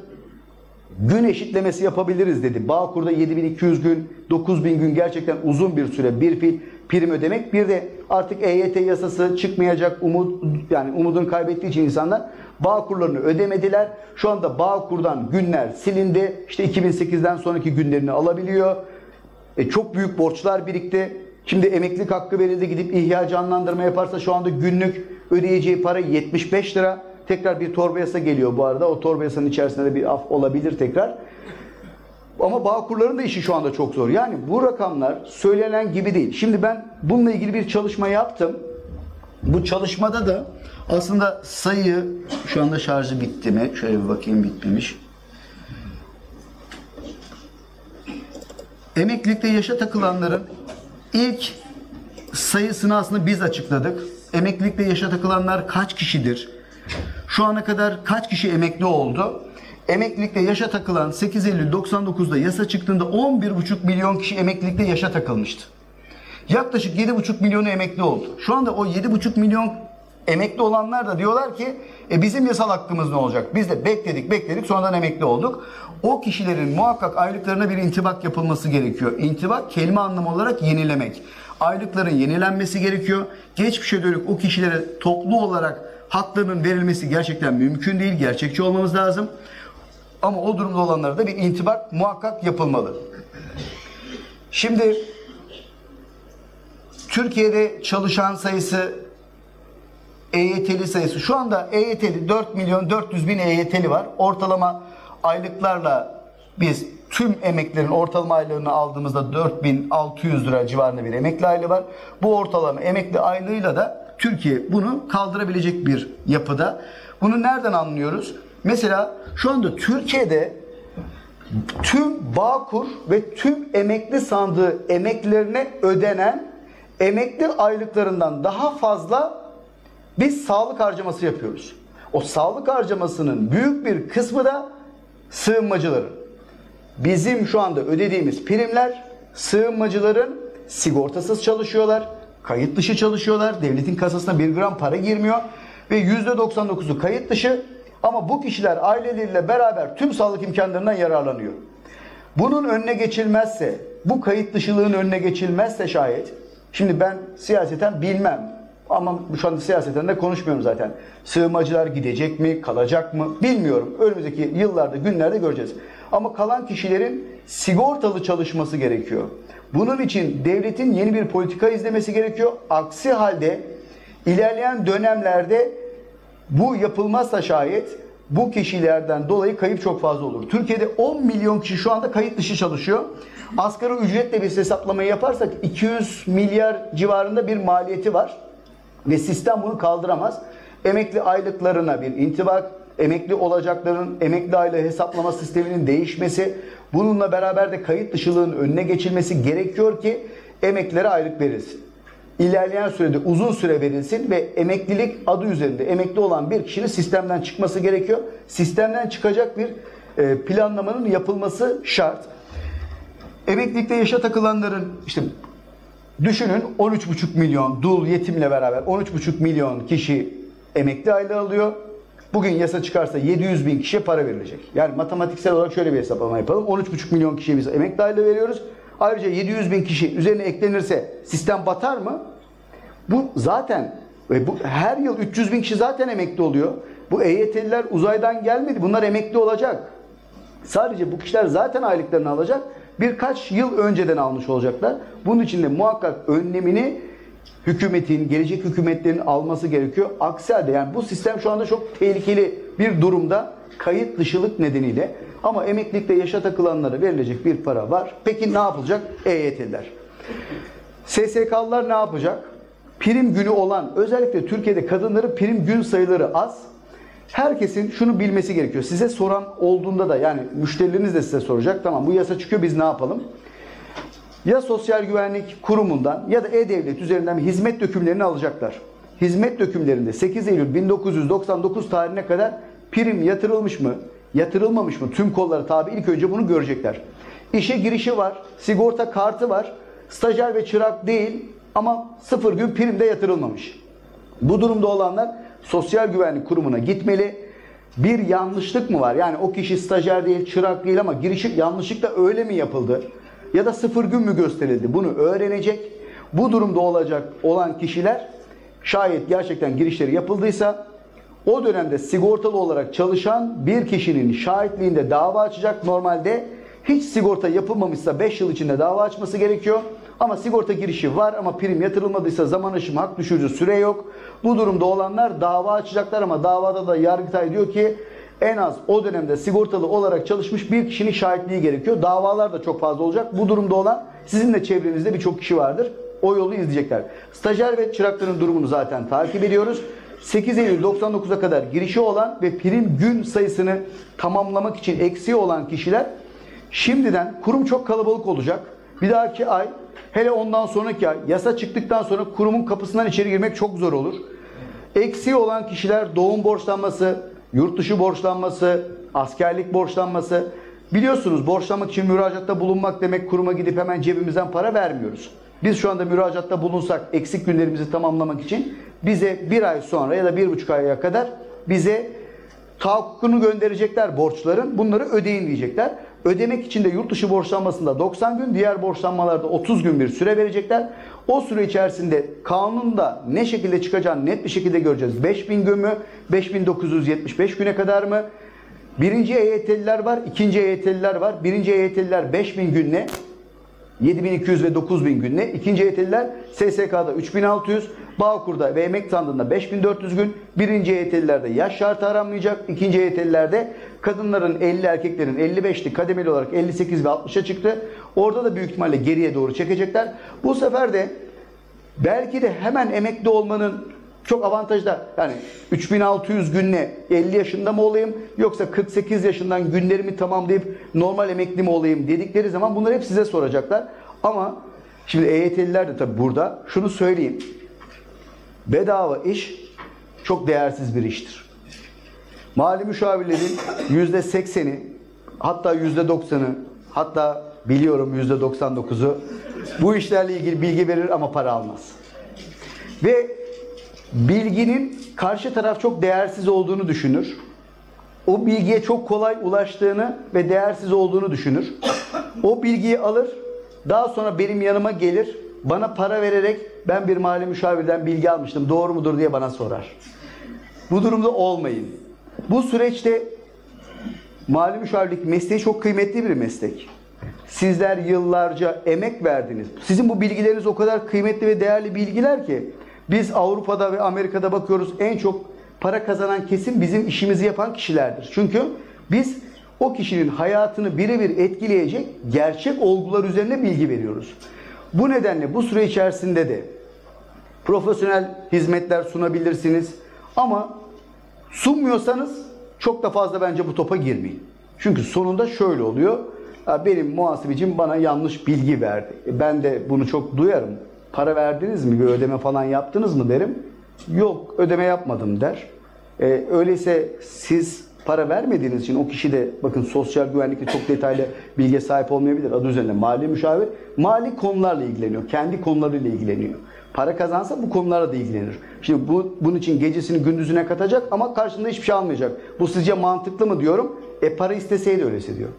Gün eşitlemesi yapabiliriz dedi. Bağkur'da 7200 gün, 9000 gün gerçekten uzun bir süre bir fil prim ödemek. Bir de artık EYT yasası çıkmayacak yani umudunu kaybettiği için insanlar Bağkur'larını ödemediler. Şu anda Bağkur'dan günler silindi. İşte 2008'den sonraki günlerini alabiliyor. Çok büyük borçlar birikti. Şimdi emeklilik hakkı verildi, gidip ihya canlandırma yaparsa şu anda günlük ödeyeceği para 75 lira. Tekrar bir torba yasa geliyor bu arada. O torba yasanın içerisinde de bir af olabilir tekrar. Ama Bağkurların da işi şu anda çok zor. Yani bu rakamlar söylenen gibi değil. Şimdi ben bununla ilgili bir çalışma yaptım. Bu çalışmada da aslında sayı, şu anda şarjı bitti mi? Şöyle bir bakayım, bitmemiş. Emeklilikte yaşa takılanların ilk sayısını aslında biz açıkladık. Emeklilikte yaşa takılanlar kaç kişidir? Şu ana kadar kaç kişi emekli oldu? Emeklilikte yaşa takılan 8 Eylül 99'da yasa çıktığında 11,5 milyon kişi emeklilikte yaşa takılmıştı. Yaklaşık 7,5 milyonu emekli oldu. Şu anda o 7,5 milyon emekli olanlar da diyorlar ki bizim yasal hakkımız ne olacak? Biz de bekledik sonradan emekli olduk. O kişilerin muhakkak aylıklarına bir intibak yapılması gerekiyor. İntibak kelime anlamı olarak yenilemek. Aylıkların yenilenmesi gerekiyor. Geçmişe dönük o kişilere toplu olarak haklarının verilmesi gerçekten mümkün değil. Gerçekçi olmamız lazım. Ama o durumda olanlara da bir intibak muhakkak yapılmalı. Şimdi Türkiye'de çalışan sayısı, EYT'li sayısı, şu anda EYT'li 4 milyon 400 bin EYT'li var. Ortalama aylıklarla biz tüm emeklilerin ortalama aylığını aldığımızda 4.600 lira civarında bir emekli aylığı var. Bu ortalama emekli aylığıyla da Türkiye bunu kaldırabilecek bir yapıda. Bunu nereden anlıyoruz? Mesela şu anda Türkiye'de tüm Bağkur ve tüm emekli sandığı emeklilerine ödenen emekli aylıklarından daha fazla biz sağlık harcaması yapıyoruz. O sağlık harcamasının büyük bir kısmı da sığınmacıların. Bizim şu anda ödediğimiz primler sığınmacıların sigortasız çalışıyorlar, kayıt dışı çalışıyorlar, devletin kasasına 1 gram para girmiyor ve %99'u kayıt dışı ama bu kişiler aileleriyle beraber tüm sağlık imkanlarından yararlanıyor. Bunun önüne geçilmezse, bu kayıt dışılığın önüne geçilmezse şayet, şimdi ben siyaseten bilmem ama şu anda siyaseten de konuşmuyorum zaten. Sığınmacılar gidecek mi, kalacak mı bilmiyorum. Önümüzdeki yıllarda, günlerde göreceğiz. Ama kalan kişilerin sigortalı çalışması gerekiyor. Bunun için devletin yeni bir politika izlemesi gerekiyor. Aksi halde ilerleyen dönemlerde bu yapılmazsa şayet bu kişilerden dolayı kayıp çok fazla olur. Türkiye'de 10 milyon kişi şu anda kayıt dışı çalışıyor. Asgari ücretle bir hesaplamayı yaparsak 200 milyar civarında bir maliyeti var. Ve sistem bunu kaldıramaz. Emekli aylıklarına bir intibak, emekli olacakların emekli aylığı hesaplama sisteminin değişmesi, bununla beraber de kayıt dışılığın önüne geçilmesi gerekiyor ki emeklilere aylık verilsin. İlerleyen sürede uzun süre verilsin ve emeklilik adı üzerinde emekli olan bir kişinin sistemden çıkması gerekiyor. Sistemden çıkacak bir planlamanın yapılması şart. Emeklilikte yaşa takılanların işte düşünün 13,5 milyon dul yetimle beraber 13,5 milyon kişi emekli aylığı alıyor. Bugün yasa çıkarsa 700 bin kişiye para verilecek. Yani matematiksel olarak şöyle bir hesaplama yapalım. 13,5 milyon kişiye biz emekli aylığı veriyoruz. Ayrıca 700 bin kişi üzerine eklenirse sistem batar mı? Bu zaten her yıl 300 bin kişi zaten emekli oluyor. Bu EYT'liler uzaydan gelmedi. Bunlar emekli olacak. Sadece bu kişiler zaten aylıklarını alacak. Birkaç yıl önceden almış olacaklar. Bunun için de muhakkak önlemini hükümetin, gelecek hükümetlerin alması gerekiyor. Aksi halde yani bu sistem şu anda çok tehlikeli bir durumda kayıt dışılık nedeniyle. Ama emeklilikte yaşa takılanlara verilecek bir para var. Peki ne yapılacak? EYT'liler. SSK'lılar ne yapacak? Prim günü olan, özellikle Türkiye'de kadınların prim gün sayıları az. Herkesin şunu bilmesi gerekiyor. Size soran olduğunda da yani müşterileriniz de size soracak. Tamam bu yasa çıkıyor biz ne yapalım? Ya Sosyal Güvenlik Kurumu'ndan ya da E-Devlet üzerinden hizmet dökümlerini alacaklar. Hizmet dökümlerinde 8 Eylül 1999 tarihine kadar prim yatırılmış mı, yatırılmamış mı tüm kollara tabi ilk önce bunu görecekler. İşe girişi var, sigorta kartı var, stajyer ve çırak değil ama 0 gün prim de yatırılmamış. Bu durumda olanlar Sosyal Güvenlik Kurumu'na gitmeli. Bir yanlışlık mı var? Yani o kişi stajyer değil, çırak değil ama girişi yanlışlıkla öyle mi yapıldı? Ya da 0 gün mü gösterildi? Bunu öğrenecek. Bu durumda olan kişiler şayet gerçekten girişleri yapıldıysa o dönemde sigortalı olarak çalışan bir kişinin şahitliğinde dava açacak. Normalde hiç sigorta yapılmamışsa 5 yıl içinde dava açması gerekiyor. Ama sigorta girişi var ama prim yatırılmadıysa zaman aşımı hak düşürücü süre yok. Bu durumda olanlar dava açacaklar ama davada da Yargıtay diyor ki en az o dönemde sigortalı olarak çalışmış bir kişinin şahitliği gerekiyor. Davalar da çok fazla olacak. Bu durumda olan sizin de çevrenizde birçok kişi vardır. O yolu izleyecekler. Stajyer ve çırakların durumunu zaten takip ediyoruz. 8 Eylül 99'a kadar girişi olan ve prim gün sayısını tamamlamak için eksiği olan kişiler şimdiden kurum çok kalabalık olacak. Bir dahaki ay Hele ondan sonraki ay, yasa çıktıktan sonra kurumun kapısından içeri girmek çok zor olur. Eksiği olan kişiler doğum borçlanması, yurt dışı borçlanması, askerlik borçlanması. Biliyorsunuz borçlanmak için müracaatta bulunmak demek kuruma gidip hemen cebimizden para vermiyoruz. Biz şu anda müracaatta bulunsak eksik günlerimizi tamamlamak için bize bir ay sonra ya da 1,5 aya kadar bize tahakkukunu gönderecekler borçların. Bunları ödeyin diyecekler. Ödemek için de yurt dışı borçlanmasında 90 gün, diğer borçlanmalarda 30 gün bir süre verecekler. O süre içerisinde kanunda ne şekilde çıkacağını net bir şekilde göreceğiz. 5000 gün mü? 5975 güne kadar mı? Birinci EYT'liler var, ikinci EYT'liler var. Birinci EYT'liler 5000 günle, 7200 ve 9000 günle. İkinci EYT'liler SSK'da 3600, Bağkur'da ve emek sandığında 5400 gün. Birinci EYT'lilerde yaş şartı aranmayacak. İkinci EYT'lilerde kadınların 50, erkeklerin 55'li kademeli olarak 58 ve 60'a çıktı. Orada da büyük ihtimalle geriye doğru çekecekler. Bu sefer de belki de hemen emekli olmanın çok avantajı da, yani 3600 günle 50 yaşında mı olayım yoksa 48 yaşından günlerimi tamamlayıp normal emekli mi olayım dedikleri zaman bunları hep size soracaklar. Ama şimdi EYT'liler de tabii burada şunu söyleyeyim. Bedava iş çok değersiz bir iştir. Mali müşavirlerin %80'i, hatta %90'ı, hatta biliyorum %99'u bu işlerle ilgili bilgi verir ama para almaz. Ve bilginin karşı taraf çok değersiz olduğunu düşünür. O bilgiye çok kolay ulaştığını ve değersiz olduğunu düşünür. O bilgiyi alır, daha sonra benim yanıma gelir, bana para vererek ben bir mali müşavirden bilgi almıştım, doğru mudur diye bana sorar. Bu durumda olmayın. Bu süreçte mali müşavirlik mesleği çok kıymetli bir meslek. Sizler yıllarca emek verdiniz. Sizin bu bilgileriniz o kadar kıymetli ve değerli bilgiler ki biz Avrupa'da ve Amerika'da bakıyoruz, en çok para kazanan kesim bizim işimizi yapan kişilerdir. Çünkü biz o kişinin hayatını birebir etkileyecek gerçek olgular üzerine bilgi veriyoruz. Bu nedenle bu süre içerisinde de profesyonel hizmetler sunabilirsiniz. Ama sunmuyorsanız çok da fazla bence bu topa girmeyin. Çünkü sonunda şöyle oluyor. Benim muhasebecim bana yanlış bilgi verdi. Ben de bunu çok duyarım. Para verdiniz mi? Bir ödeme falan yaptınız mı derim. Yok, ödeme yapmadım der. Öyleyse siz para vermediğiniz için o kişi de bakın sosyal güvenlikle çok detaylı bilgiye sahip olmayabilir. Adı üzerinde mali müşavir. Mali konularla ilgileniyor. Kendi konularıyla ilgileniyor. Para kazansa bu konularla da ilgilenir. Şimdi bunun için gecesini gündüzüne katacak ama karşında hiçbir şey almayacak. Bu sizce mantıklı mı diyorum. Para isteseydi öylesi diyor.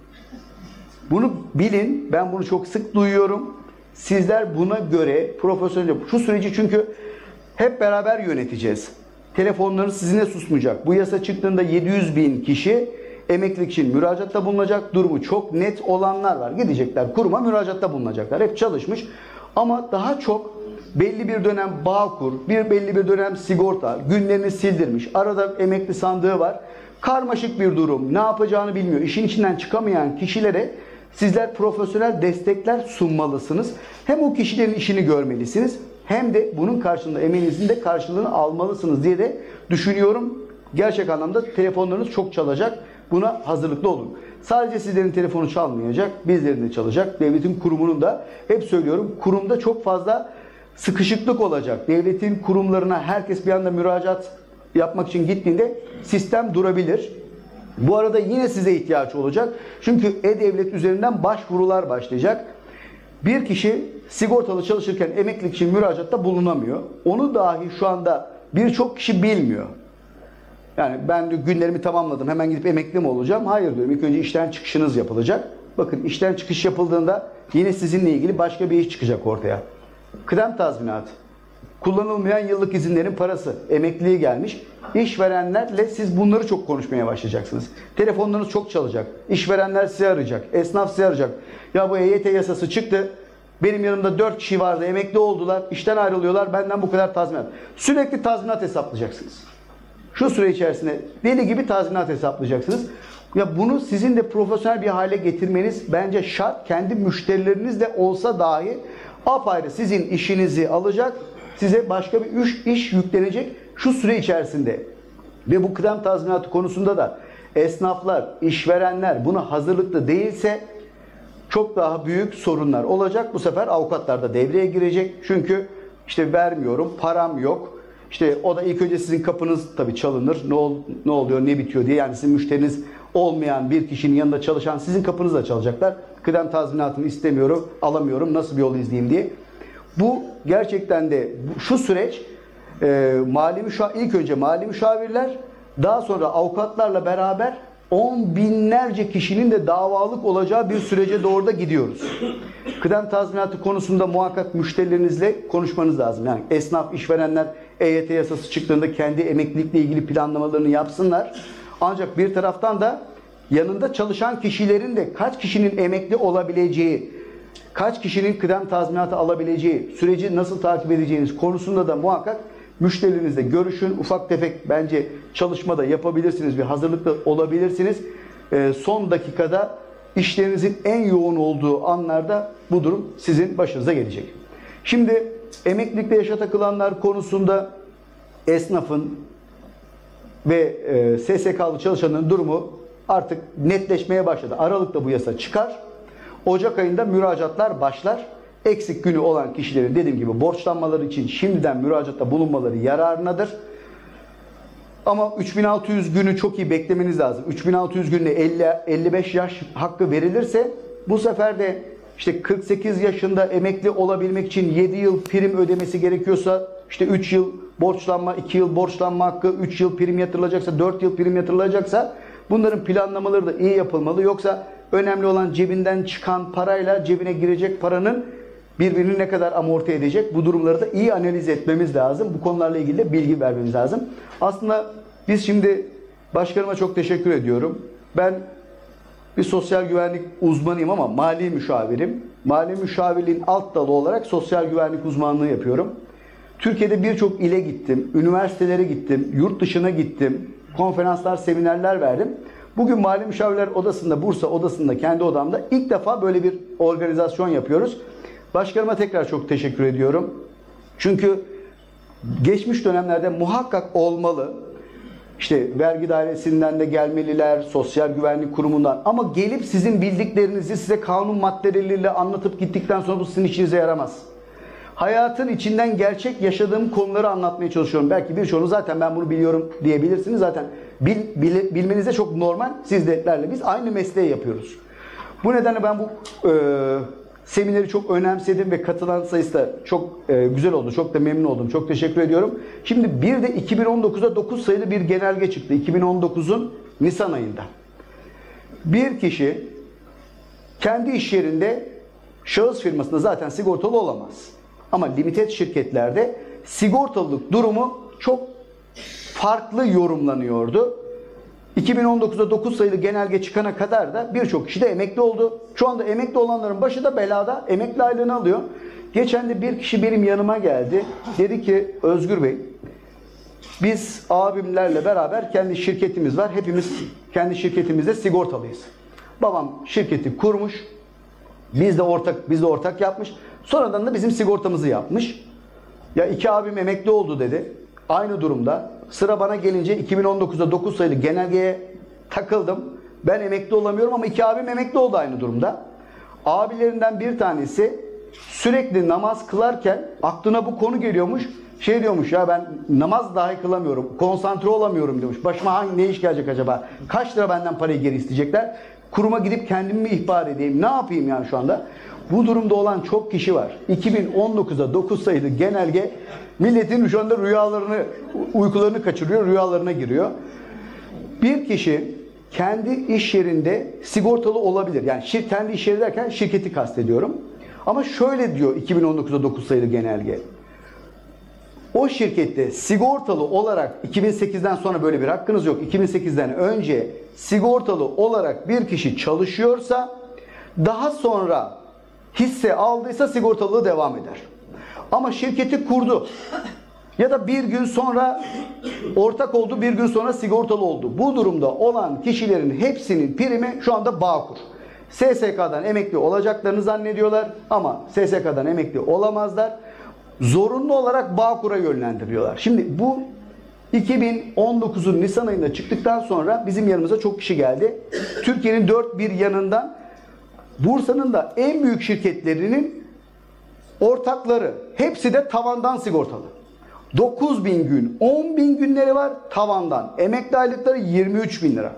Bunu bilin. Ben bunu çok sık duyuyorum. Sizler buna göre profesyonel şu süreci çünkü hep beraber yöneteceğiz. Telefonlarınız sizinle susmayacak. Bu yasa çıktığında 700.000 kişi emeklilik için müracaatta bulunacak. Durumu çok net olanlar var. Gidecekler kuruma müracaatta bulunacaklar. Hep çalışmış. Ama daha çok belli bir dönem Bağkur, belli bir dönem sigorta, günlerini sildirmiş. Arada emekli sandığı var. Karmaşık bir durum. Ne yapacağını bilmiyor. İşin içinden çıkamayan kişilere sizler profesyonel destekler sunmalısınız. Hem o kişilerin işini görmelisiniz hem de bunun karşılığında emeğinizin de karşılığını almalısınız diye de düşünüyorum. Gerçek anlamda telefonlarınız çok çalacak. Buna hazırlıklı olun. Sadece sizlerin telefonu çalmayacak, bizlerin de çalacak. Devletin kurumunun da, hep söylüyorum, kurumda çok fazla sıkışıklık olacak. Devletin kurumlarına herkes bir anda müracaat yapmak için gittiğinde sistem durabilir. Bu arada yine size ihtiyaç olacak. Çünkü E-Devlet üzerinden başvurular başlayacak. Bir kişi sigortalı çalışırken emeklilik için müracaatta bulunamıyor. Onu dahi şu anda birçok kişi bilmiyor. Yani ben de günlerimi tamamladım, hemen gidip emekli mi olacağım? Hayır diyorum. İlk önce işten çıkışınız yapılacak. Bakın işten çıkış yapıldığında yine sizinle ilgili başka bir iş çıkacak ortaya. Kıdem tazminatı. Kullanılmayan yıllık izinlerin parası. Emekliliğe gelmiş. İşverenlerle siz bunları çok konuşmaya başlayacaksınız. Telefonlarınız çok çalacak. İşverenler sizi arayacak. Esnaf sizi arayacak. Ya bu EYT yasası çıktı. Benim yanımda 4 kişi vardı. Emekli oldular. İşten ayrılıyorlar. Benden bu kadar tazminat. Sürekli tazminat hesaplayacaksınız. Şu süre içerisinde deli gibi tazminat hesaplayacaksınız. Ya bunu sizin de profesyonel bir hale getirmeniz bence şart. Kendi müşterileriniz de olsa dahi apayrı sizin işinizi alacak. Size başka bir iş yüklenecek şu süre içerisinde. Ve bu kıdem tazminatı konusunda da esnaflar, işverenler buna hazırlıklı değilse çok daha büyük sorunlar olacak. Bu sefer avukatlar da devreye girecek. Çünkü işte vermiyorum, param yok. İşte o da ilk önce sizin kapınız tabii çalınır. Ne oluyor, ne bitiyor diye. Yani sizin müşteriniz olmayan bir kişinin yanında çalışan sizin kapınızda çalacaklar. Kıdem tazminatını istemiyorum, alamıyorum, nasıl bir yol izleyeyim diye. Bu gerçekten de şu süreç ilk önce mali müşavirler, daha sonra avukatlarla beraber on binlerce kişinin de davalık olacağı bir sürece doğru da gidiyoruz. Kıdem tazminatı konusunda muhakkak müşterilerinizle konuşmanız lazım. Yani esnaf, işverenler EYT yasası çıktığında kendi emeklilikle ilgili planlamalarını yapsınlar. Ancak bir taraftan da yanında çalışan kişilerin de kaç kişinin emekli olabileceği, kaç kişinin kıdem tazminatı alabileceği, süreci nasıl takip edeceğiniz konusunda da muhakkak müşterilerinizle görüşün. Ufak tefek bence çalışma da yapabilirsiniz, bir hazırlıklı olabilirsiniz. Son dakikada işlerinizin en yoğun olduğu anlarda bu durum sizin başınıza gelecek. Şimdi emeklilikte yaşa takılanlar konusunda esnafın ve SSK'lı çalışanların durumu artık netleşmeye başladı. Aralıkta bu yasa çıkar. Ocak ayında müracaatlar başlar. Eksik günü olan kişilerin dediğim gibi borçlanmaları için şimdiden müracaatta bulunmaları yararınadır. Ama 3600 günü çok iyi beklemeniz lazım. 3600 günde 50-55 yaş hakkı verilirse bu sefer de işte 48 yaşında emekli olabilmek için 7 yıl prim ödemesi gerekiyorsa işte 3 yıl borçlanma, 2 yıl borçlanma hakkı, 3 yıl prim yatırılacaksa, 4 yıl prim yatırılacaksa bunların planlamaları da iyi yapılmalı. Yoksa önemli olan cebinden çıkan parayla cebine girecek paranın birbirini ne kadar amorti edecek, bu durumları da iyi analiz etmemiz lazım. Bu konularla ilgili de bilgi vermemiz lazım. Aslında biz şimdi başkanıma çok teşekkür ediyorum. Ben bir sosyal güvenlik uzmanıyım ama mali müşavirim. Mali müşavirliğin alt dalı olarak sosyal güvenlik uzmanlığı yapıyorum. Türkiye'de birçok ile gittim, üniversitelere gittim, yurt dışına gittim, konferanslar, seminerler verdim. Bugün Mali Müşavirler Odası'nda, Bursa Odası'nda, kendi odamda ilk defa böyle bir organizasyon yapıyoruz. Başkanıma tekrar çok teşekkür ediyorum. Çünkü geçmiş dönemlerde muhakkak olmalı. İşte vergi dairesinden de gelmeliler, sosyal güvenlik kurumundan. Ama gelip sizin bildiklerinizi size kanun maddeleriyle anlatıp gittikten sonra bu sizin işinize yaramaz. Hayatın içinden gerçek yaşadığım konuları anlatmaya çalışıyorum. Belki birçoğunuz zaten ben bunu biliyorum diyebilirsiniz. Zaten bilmeniz de çok normal. Sizlerle biz aynı mesleği yapıyoruz. Bu nedenle ben bu semineri çok önemsedim ve katılan sayısı da çok güzel oldu. Çok da memnun oldum. Çok teşekkür ediyorum. Şimdi bir de 2019'da 9 sayılı bir genelge çıktı. 2019'un Nisan ayında. Bir kişi kendi iş yerinde şahıs firmasında zaten sigortalı olamaz. Ama limited şirketlerde sigortalılık durumu çok farklı yorumlanıyordu. 2019'da 9 sayılı genelge çıkana kadar da birçok kişi de emekli oldu. Şu anda emekli olanların başı da belada, emekli aylığını alıyor. Geçen de bir kişi benim yanıma geldi. Dedi ki Özgür Bey, biz abimlerle beraber kendi şirketimiz var. Hepimiz kendi şirketimizde sigortalıyız. Babam şirketi kurmuş. Biz de ortak yapmış. Sonradan da bizim sigortamızı yapmış. Ya iki abim emekli oldu dedi. Aynı durumda. Sıra bana gelince 2019'da 9 sayılı genelgeye takıldım. Ben emekli olamıyorum ama iki abim emekli oldu aynı durumda. Abilerinden bir tanesi sürekli namaz kılarken aklına bu konu geliyormuş. Şey diyormuş, ya ben namaz dahi kılamıyorum. Konsantre olamıyorum diyormuş. Başıma ne iş gelecek acaba? Kaç lira benden parayı geri isteyecekler? Kuruma gidip kendimi mi ihbar edeyim? Ne yapayım yani şu anda? Bu durumda olan çok kişi var. 2019'da 9 sayılı genelge milletin şu anda uykularını kaçırıyor, rüyalarına giriyor. Bir kişi kendi iş yerinde sigortalı olabilir. Yani kendi iş yeri derken şirketi kastediyorum. Ama şöyle diyor 2019'da 9 sayılı genelge. O şirkette sigortalı olarak 2008'den sonra böyle bir hakkınız yok. 2008'den önce sigortalı olarak bir kişi çalışıyorsa daha sonra hisse aldıysa sigortalılığı devam eder. Ama şirketi kurdu ya da bir gün sonra ortak oldu, bir gün sonra sigortalı oldu. Bu durumda olan kişilerin hepsinin primi şu anda Bağkur. SSK'dan emekli olacaklarını zannediyorlar ama SSK'dan emekli olamazlar. Zorunlu olarak Bağkur'a yönlendiriyorlar. Şimdi bu 2019'un Nisan ayında çıktıktan sonra bizim yanımıza çok kişi geldi. Türkiye'nin dört bir yanından Bursa'nın da en büyük şirketlerinin ortakları. Hepsi de tavandan sigortalı. 9.000 gün, 10.000 günleri var tavandan. Emekli aylıkları 23.000 lira.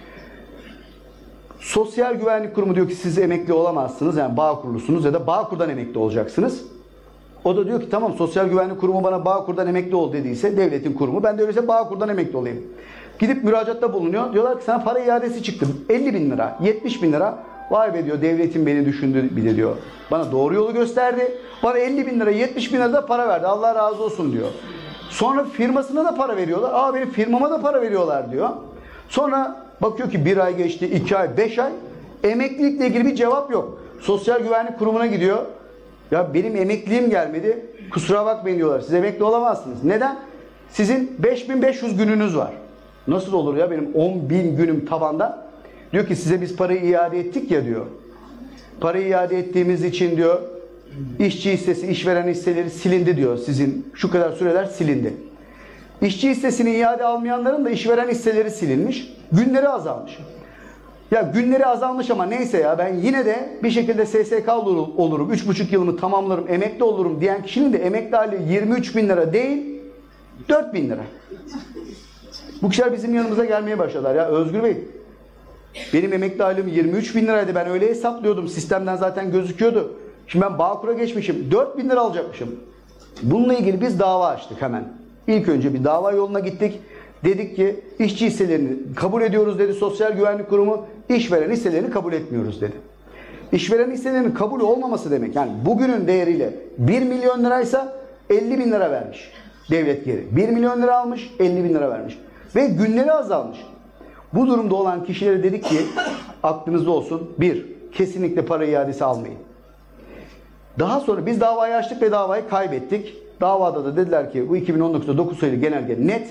Sosyal Güvenlik Kurumu diyor ki siz emekli olamazsınız. Yani Bağkurlusunuz ya da Bağkur'dan emekli olacaksınız. O da diyor ki tamam, Sosyal Güvenlik Kurumu bana Bağkur'dan emekli ol dediyse, devletin kurumu, ben de öyleyse Bağkur'dan emekli olayım. Gidip müracaatta bulunuyor. Diyorlar ki sana para iadesi çıktı. 50.000 lira, 70.000 lira. Vay be diyor, devletin beni düşündü bir de diyor. Bana doğru yolu gösterdi. Bana 50.000 lira, 70.000 lira da para verdi. Allah razı olsun diyor. Sonra firmasına da para veriyorlar. Aa, benim firmama da para veriyorlar diyor. Sonra bakıyor ki 1 ay geçti, 2 ay, 5 ay. Emeklilikle ilgili bir cevap yok. Sosyal Güvenlik Kurumu'na gidiyor. Ya benim emekliliğim gelmedi. Kusura bakmayın diyorlar. Siz emekli olamazsınız. Neden? Sizin 5.500 gününüz var. Nasıl olur ya benim 10.000 günüm tavanda? Diyor ki size biz parayı iade ettik ya diyor. Parayı iade ettiğimiz için diyor işçi hissesi, işveren hisseleri silindi diyor. Sizin şu kadar süreler silindi. İşçi hissesini iade almayanların da işveren hisseleri silinmiş. Günleri azalmış. Ya günleri azalmış ama neyse ya, ben yine de bir şekilde SSK olurum. 3,5 yılımı tamamlarım, emekli olurum diyen kişinin de emekli aylığı 23.000 lira değil 4.000 lira. Bu kişiler bizim yanımıza gelmeye başladılar. Ya Özgür Bey, benim emekli aylığım 23.000 liraydı. Ben öyle hesaplıyordum. Sistemden zaten gözüküyordu. Şimdi ben Bağkur'a geçmişim. 4.000 lira alacakmışım. Bununla ilgili biz dava açtık hemen. İlk önce bir dava yoluna gittik. Dedik ki işçi hisselerini kabul ediyoruz dedi Sosyal Güvenlik Kurumu. İşveren hisselerini kabul etmiyoruz dedi. İşveren hisselerinin kabul olmaması demek. Yani bugünün değeriyle 1 milyon liraysa 50.000 lira vermiş devlet geri. 1 milyon lira almış, 50.000 lira vermiş. Ve günleri azalmış. Bu durumda olan kişilere dedik ki aklınızda olsun. 1. Kesinlikle para iadesi almayın. Daha sonra biz davayı açtık ve davayı kaybettik. Davada da dediler ki bu 2019'da 9 sayılı genelge net.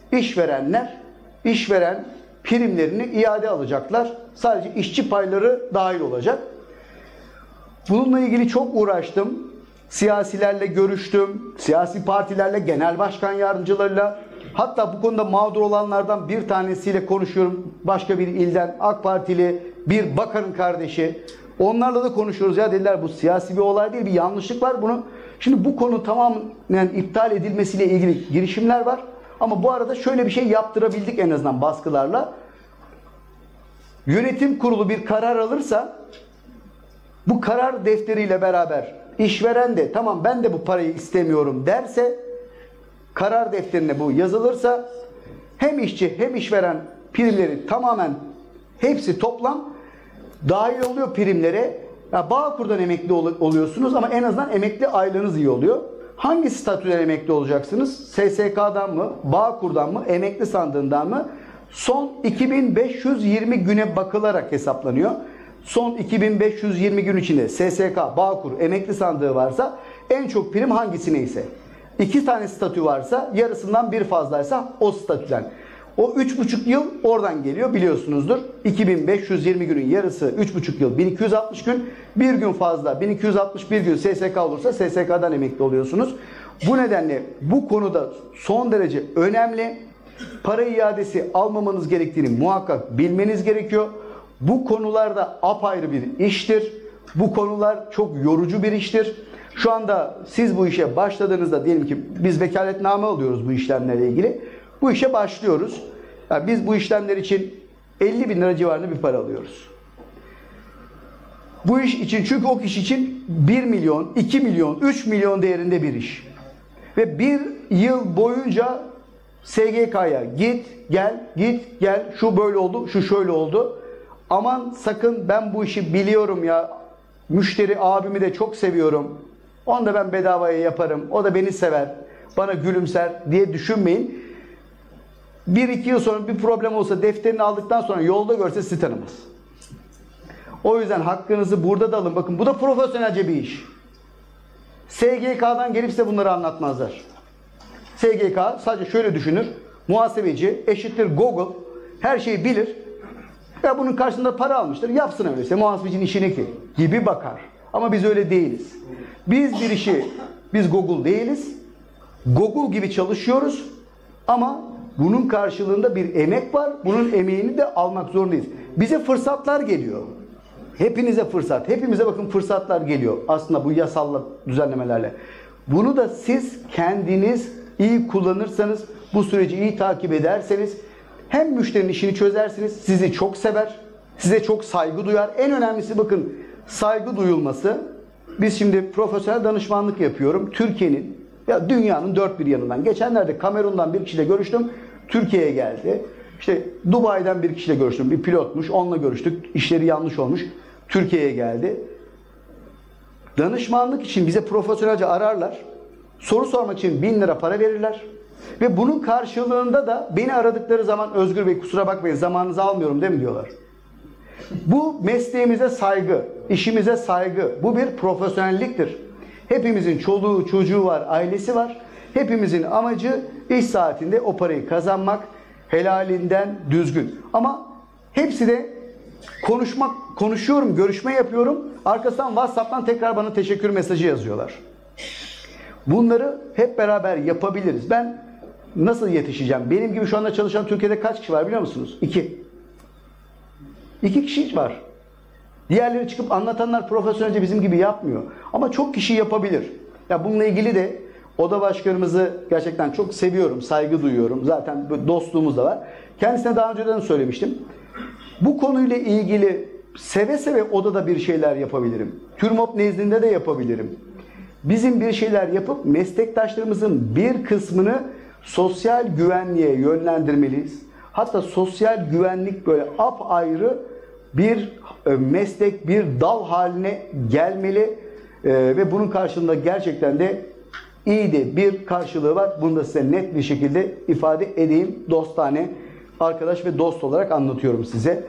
İşveren primlerini iade alacaklar. Sadece işçi payları dahil olacak. Bununla ilgili çok uğraştım. Siyasilerle görüştüm. Siyasi partilerle, genel başkan yardımcılarıyla. Hatta bu konuda mağdur olanlardan bir tanesiyle konuşuyorum. Başka bir ilden AK Partili bir bakanın kardeşi. Onlarla da konuşuyoruz. Ya dediler bu siyasi bir olay değil, bir yanlışlık var. Şimdi bu konu tamamen iptal edilmesiyle ilgili girişimler var. Ama bu arada şöyle bir şey yaptırabildik en azından baskılarla. Yönetim kurulu bir karar alırsa bu karar defteriyle beraber işveren de tamam ben de bu parayı istemiyorum derse, karar defterine bu yazılırsa hem işçi hem işveren primleri tamamen hepsi toplam dahil oluyor primlere. Ya Bağkur'dan emekli oluyorsunuz ama en azından emekli aylığınız iyi oluyor. Hangi statüden emekli olacaksınız? SSK'dan mı? Bağkur'dan mı? Emekli sandığından mı? Son 2520 güne bakılarak hesaplanıyor. Son 2520 gün içinde SSK, Bağkur, emekli sandığı varsa en çok prim hangisine ise. 2 tane statü varsa yarısından bir fazlaysa o statüden. O 3,5 yıl oradan geliyor biliyorsunuzdur. 2520 günün yarısı 3,5 yıl 1260 gün. Bir gün fazla 1261 gün SSK olursa SSK'dan emekli oluyorsunuz. Bu nedenle bu konuda son derece önemli. Para iadesi almamanız gerektiğini muhakkak bilmeniz gerekiyor. Bu konularda apayrı bir iştir. Bu konular çok yorucu bir iştir. Şu anda siz bu işe başladığınızda diyelim ki biz vekaletname alıyoruz bu işlemlerle ilgili. Bu işe başlıyoruz. Yani biz bu işlemler için 50.000 lira civarında bir para alıyoruz. Bu iş için, çünkü o kişi için 1 milyon, 2 milyon, 3 milyon değerinde bir iş. Ve 1 yıl boyunca SGK'ya git gel, şu böyle oldu, şu şöyle oldu. Aman sakın ben bu işi biliyorum ya, müşteri abimi de çok seviyorum. Onu da ben bedavaya yaparım, o da beni sever, bana gülümser diye düşünmeyin. 1-2 yıl sonra bir problem olsa defterini aldıktan sonra yolda görse sizi tanımaz. O yüzden hakkınızı burada da alın. Bakın bu da profesyonelce bir iş. SGK'dan gelip size bunları anlatmazlar. SGK sadece şöyle düşünür. Muhasebeci eşittir Google. Her şeyi bilir. Ya bunun karşılığında para almıştır. Yapsın öyleyse. Muhasebecinin işi ne ki? Gibi bakar. Ama biz öyle değiliz. Biz Google değiliz. Google gibi çalışıyoruz. Ama bunun karşılığında bir emek var. Bunun emeğini de almak zorundayız. Bize fırsatlar geliyor. Hepinize fırsat. Hepimize bakın fırsatlar geliyor. Aslında bu yasal düzenlemelerle. Bunu da siz kendiniz iyi kullanırsanız, bu süreci iyi takip ederseniz hem müşterinin işini çözersiniz, sizi çok sever, size çok saygı duyar. En önemlisi bakın saygı duyulması. Biz şimdi profesyonel danışmanlık yapıyorum. Türkiye'nin ya dünyanın dört bir yanından. Geçenlerde Kamerun'dan bir kişiyle görüştüm. Türkiye'ye geldi. İşte Dubai'den bir kişiyle görüştüm. Bir pilotmuş. Onunla görüştük. İşleri yanlış olmuş. Türkiye'ye geldi. Danışmanlık için bize profesyonelce ararlar. Soru sormak için 1000 lira para verirler. Ve bunun karşılığında da beni aradıkları zaman Özgür Bey kusura bakmayın zamanınızı almıyorum değil mi diyorlar. Bu mesleğimize saygı, işimize saygı. Bu bir profesyonelliktir. Hepimizin çoluğu, çocuğu var, ailesi var. Hepimizin amacı iş saatinde o parayı kazanmak, helalinden düzgün. Ama hepsi de konuşuyorum, görüşme yapıyorum. Arkasından WhatsApp'tan tekrar bana teşekkür mesajı yazıyorlar. Bunları hep beraber yapabiliriz. Ben nasıl yetişeceğim? Benim gibi şu anda çalışan Türkiye'de kaç kişi var biliyor musunuz? 2. 2 kişi var. Diğerleri çıkıp anlatanlar profesyonelce bizim gibi yapmıyor. Ama çok kişi yapabilir. Ya bununla ilgili de oda başkanımızı gerçekten çok seviyorum, saygı duyuyorum. Zaten dostluğumuz da var. Kendisine daha önceden söylemiştim. Bu konuyla ilgili seve seve odada bir şeyler yapabilirim. TÜRMOP nezdinde de yapabilirim. Bizim bir şeyler yapıp meslektaşlarımızın bir kısmını sosyal güvenliğe yönlendirmeliyiz. Hatta sosyal güvenlik böyle apayrı bir meslek, bir dal haline gelmeli ve bunun karşılığında gerçekten de iyi de bir karşılığı var. Bunu da size net bir şekilde ifade edeyim. Dostane, arkadaş ve dost olarak anlatıyorum size.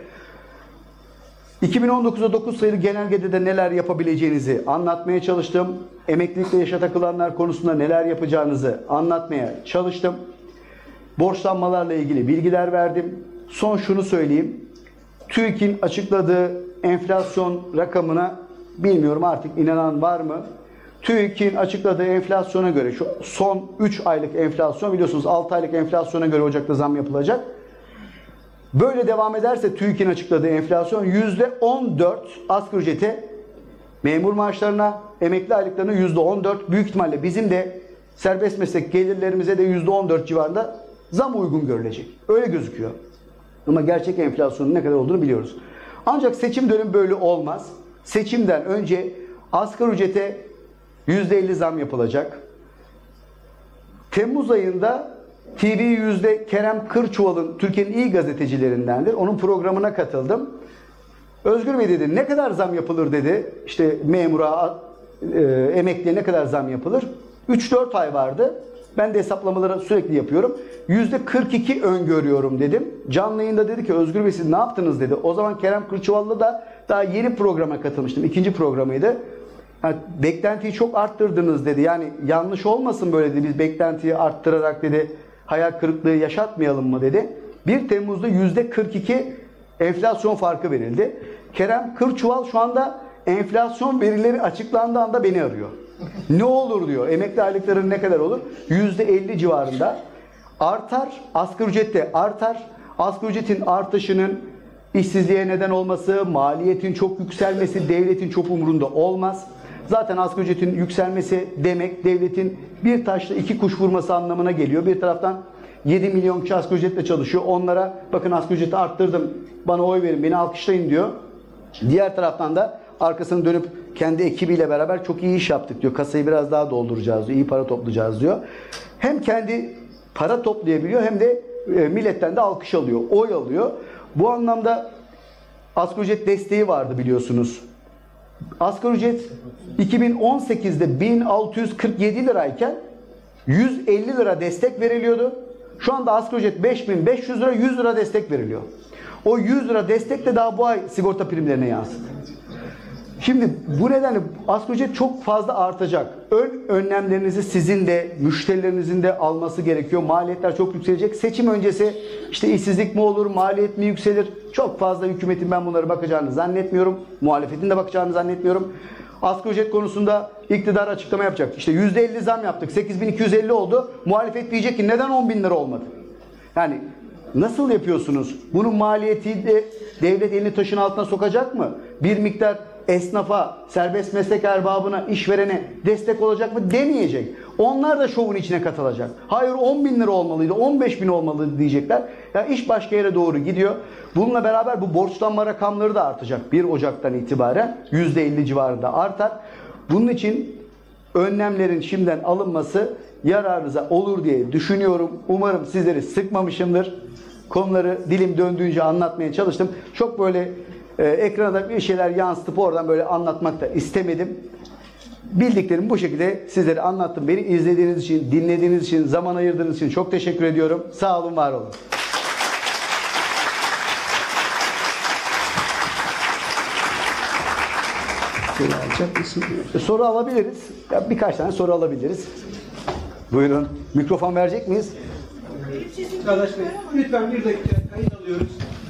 2019'da 9 sayılı genelgede de neler yapabileceğinizi anlatmaya çalıştım. Emeklilikte yaşa takılanlar konusunda neler yapacağınızı anlatmaya çalıştım. Borçlanmalarla ilgili bilgiler verdim. Son şunu söyleyeyim. TÜİK'in açıkladığı enflasyon rakamına bilmiyorum artık inanan var mı? TÜİK'in açıkladığı enflasyona göre şu son 3 aylık enflasyon biliyorsunuz 6 aylık enflasyona göre Ocak'ta zam yapılacak. Böyle devam ederse TÜİK'in açıkladığı enflasyon %14 asgari ücrete, memur maaşlarına, emekli aylıklarına %14, büyük ihtimalle bizim de serbest meslek gelirlerimize de %14 civarında zam uygun görülecek. Öyle gözüküyor. Ama gerçek enflasyonun ne kadar olduğunu biliyoruz. Ancak seçim dönemi böyle olmaz. Seçimden önce asgari ücrete %50 zam yapılacak. Temmuz ayında TV100'de Kerem Kırçuval'ın Türkiye'nin iyi gazetecilerindendir. Onun programına katıldım. Özgür Bey dedi ne kadar zam yapılır dedi. İşte memura, emekliye ne kadar zam yapılır? 3-4 ay vardı. Ben de hesaplamaları sürekli yapıyorum. %42 öngörüyorum dedim. Canlı yayında dedi ki Özgür Bey siz ne yaptınız dedi. O zaman Kerem Kırçıval'la da daha yeni programa katılmıştım. 2. programıydı. Yani beklentiyi çok arttırdınız dedi. Yani yanlış olmasın böyle dedi. Biz beklentiyi arttırarak dedi hayal kırıklığı yaşatmayalım mı dedi. 1 Temmuz'da %42 enflasyon farkı verildi. Kerem Kırçuval şu anda enflasyon verileri açıklandığı anda beni arıyor. Ne olur diyor. Emekli aylıkları ne kadar olur? %50 civarında. Artar. Asgari ücret de artar. Asgari ücretin artışının işsizliğe neden olması, maliyetin çok yükselmesi devletin çok umurunda olmaz. Zaten asgari ücretin yükselmesi demek devletin bir taşla 2 kuş vurması anlamına geliyor. Bir taraftan 7 milyon kişi asgari ücretle çalışıyor. Onlara bakın asgari ücreti arttırdım, bana oy verin, beni alkışlayın diyor. Diğer taraftan da arkasını dönüp kendi ekibiyle beraber çok iyi iş yaptık diyor. Kasayı biraz daha dolduracağız diyor. İyi para toplayacağız diyor. Hem kendi para toplayabiliyor hem de milletten de alkış alıyor. Oy alıyor. Bu anlamda asgari ücret desteği vardı biliyorsunuz. Asgari ücret 2018'de 1647 lirayken 150 lira destek veriliyordu. Şu anda asgari ücret 5500 lira, 100 lira destek veriliyor. O 100 lira destek de daha bu ay sigorta primlerine yansıdı. Şimdi bu nedenle asgari ücret çok fazla artacak. Önlemlerinizi sizin de müşterilerinizin de alması gerekiyor. Maliyetler çok yükselecek. Seçim öncesi işte işsizlik mi olur, maliyet mi yükselir? Çok fazla hükümetin ben bunlara bakacağını zannetmiyorum. Muhalefetin de bakacağını zannetmiyorum. Asgari ücret konusunda iktidar açıklama yapacak. İşte %50 zam yaptık. 8.250 oldu. Muhalefet diyecek ki neden 10.000 lira olmadı? Yani nasıl yapıyorsunuz? Bunun maliyeti de devlet elini taşın altına sokacak mı? Bir miktar esnafa, serbest meslek erbabına, işverene destek olacak mı demeyecek. Onlar da şovun içine katılacak. Hayır 10 bin lira olmalıydı, 15 bin olmalıydı diyecekler. Ya iş başka yere doğru gidiyor. Bununla beraber bu borçlanma rakamları da artacak. 1 Ocak'tan itibaren %50 civarında artar. Bunun için önlemlerin şimdiden alınması yararınıza olur diye düşünüyorum. Umarım sizleri sıkmamışımdır. Konuları dilim döndüğünce anlatmaya çalıştım. Çok böyle ekrana da bir şeyler yansıtıp oradan böyle anlatmak da istemedim. Bildiklerimi bu şekilde sizlere anlattım. Beni izlediğiniz için, dinlediğiniz için, zaman ayırdığınız için çok teşekkür ediyorum. Sağ olun, var olun. Soru alacak mısın? Soru alabiliriz. Ya birkaç tane soru alabiliriz. Buyurun. Mikrofon verecek miyiz? Arkadaş Bey, lütfen bir dakika kayıt alıyoruz.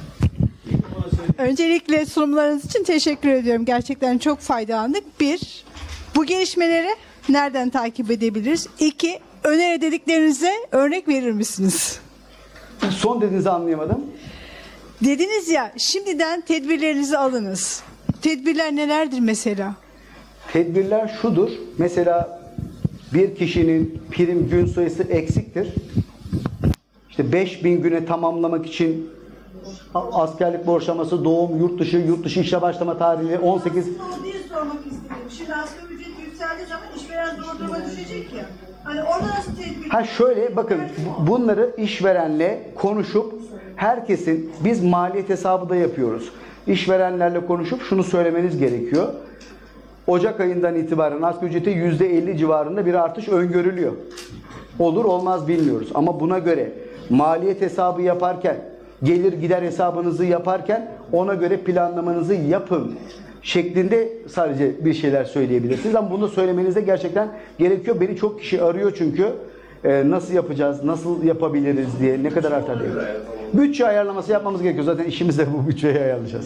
Öncelikle sunumlarınız için teşekkür ediyorum. Gerçekten çok faydalandık. 1. Bu gelişmeleri nereden takip edebiliriz? 2. Dediklerinize örnek verir misiniz? Son dediğinizi anlayamadım. Dediniz ya, şimdiden tedbirlerinizi alınız. Tedbirler nelerdir mesela? Tedbirler şudur. Mesela bir kişinin prim gün sayısı eksiktir. İşte 5000 güne tamamlamak için askerlik borçlaması, doğum, yurt dışı işe başlama tarihi 18. Onu diye sormak istedim. Şimdi asgari ücret yükseldiği zaman işveren zor duruma düşecek ya. Hani orada nasıl tedbir? Ha şöyle bakın, bunları işverenle konuşup herkesin, biz maliyet hesabı da yapıyoruz. İşverenlerle konuşup şunu söylemeniz gerekiyor. Ocak ayından itibaren asgari ücrete %50 civarında bir artış öngörülüyor. Olur olmaz bilmiyoruz ama buna göre maliyet hesabı yaparken, gelir gider hesabınızı yaparken ona göre planlamanızı yapın şeklinde sadece bir şeyler söyleyebilirsiniz. Ama bunu söylemeniz de gerçekten gerekiyor. Beni çok kişi arıyor çünkü nasıl yapacağız, nasıl yapabiliriz diye, ne kadar artar diye. Bütçe ayarlaması yapmamız gerekiyor. Zaten işimiz de bu, bütçeyi ayarlayacağız.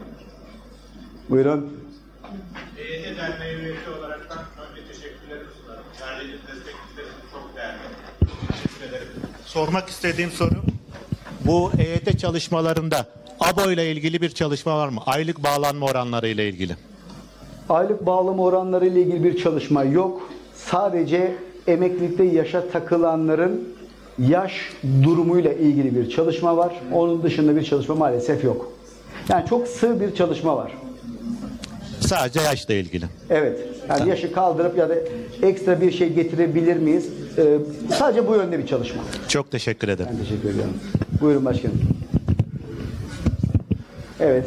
Buyurun. EYT Derneği üyesi olaraktan önce teşekkürlerimi sunarım. Verdiğiniz destekler için çok değerli. Teşekkür ederim. Sormak istediğim soru, bu EYT çalışmalarında ABO ile ilgili bir çalışma var mı? Aylık bağlanma oranları ile ilgili. Aylık bağlama oranları ile ilgili bir çalışma yok. Sadece emeklilikte yaşa takılanların yaş durumuyla ilgili bir çalışma var. Onun dışında bir çalışma maalesef yok. Yani çok sığ bir çalışma var. Sadece yaşla ilgili. Evet. Yani yaşı kaldırıp ya da ekstra bir şey getirebilir miyiz? Sadece bu yönde bir çalışma. Çok teşekkür ederim. Ben teşekkür ediyorum. Buyurun başkanım. Evet.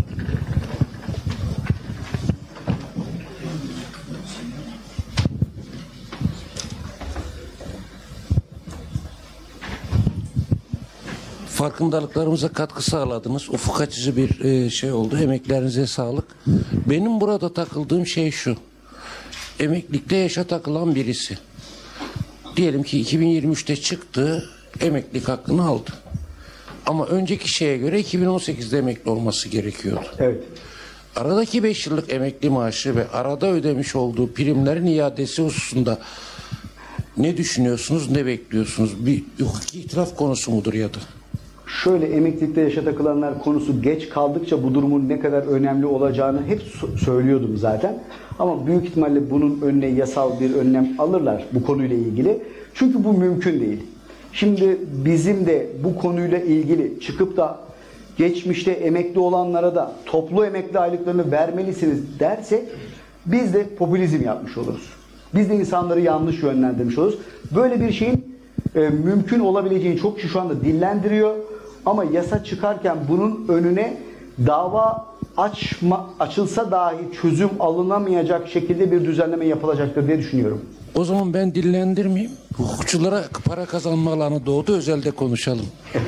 Farkındalıklarımıza katkı sağladınız. Ufuk açıcı bir şey oldu. Emeklerinize sağlık. Benim burada takıldığım şey şu. Emeklilikte yaşa takılan birisi. Diyelim ki 2023'te çıktı, emeklilik hakkını aldı. Ama önceki şeye göre 2018'de emekli olması gerekiyordu. Evet. Aradaki 5 yıllık emekli maaşı ve arada ödemiş olduğu primlerin iadesi hususunda ne düşünüyorsunuz, ne bekliyorsunuz? Bir hukuki itiraf konusu mudur ya da? Şöyle, emeklilikte yaşa takılanlar konusu geç kaldıkça bu durumun ne kadar önemli olacağını hep söylüyordum zaten. Ama büyük ihtimalle bunun önüne yasal bir önlem alırlar bu konuyla ilgili. Çünkü bu mümkün değil. Şimdi bizim de bu konuyla ilgili çıkıp da geçmişte emekli olanlara da toplu emekli aylıklarını vermelisiniz dersek biz de popülizm yapmış oluruz. Biz de insanları yanlış yönlendirmiş oluruz. Böyle bir şeyin mümkün olabileceğini çok kişi şu anda dillendiriyor. Ama yasa çıkarken bunun önüne dava açılsa dahi çözüm alınamayacak şekilde bir düzenleme yapılacaktır diye düşünüyorum. O zaman ben dillendirmeyeyim. Hukukçulara para kazanma alanı doğdu. Özelde konuşalım.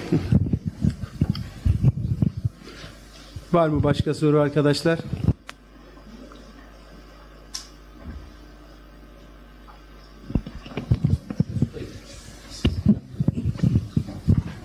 Var mı başka soru arkadaşlar?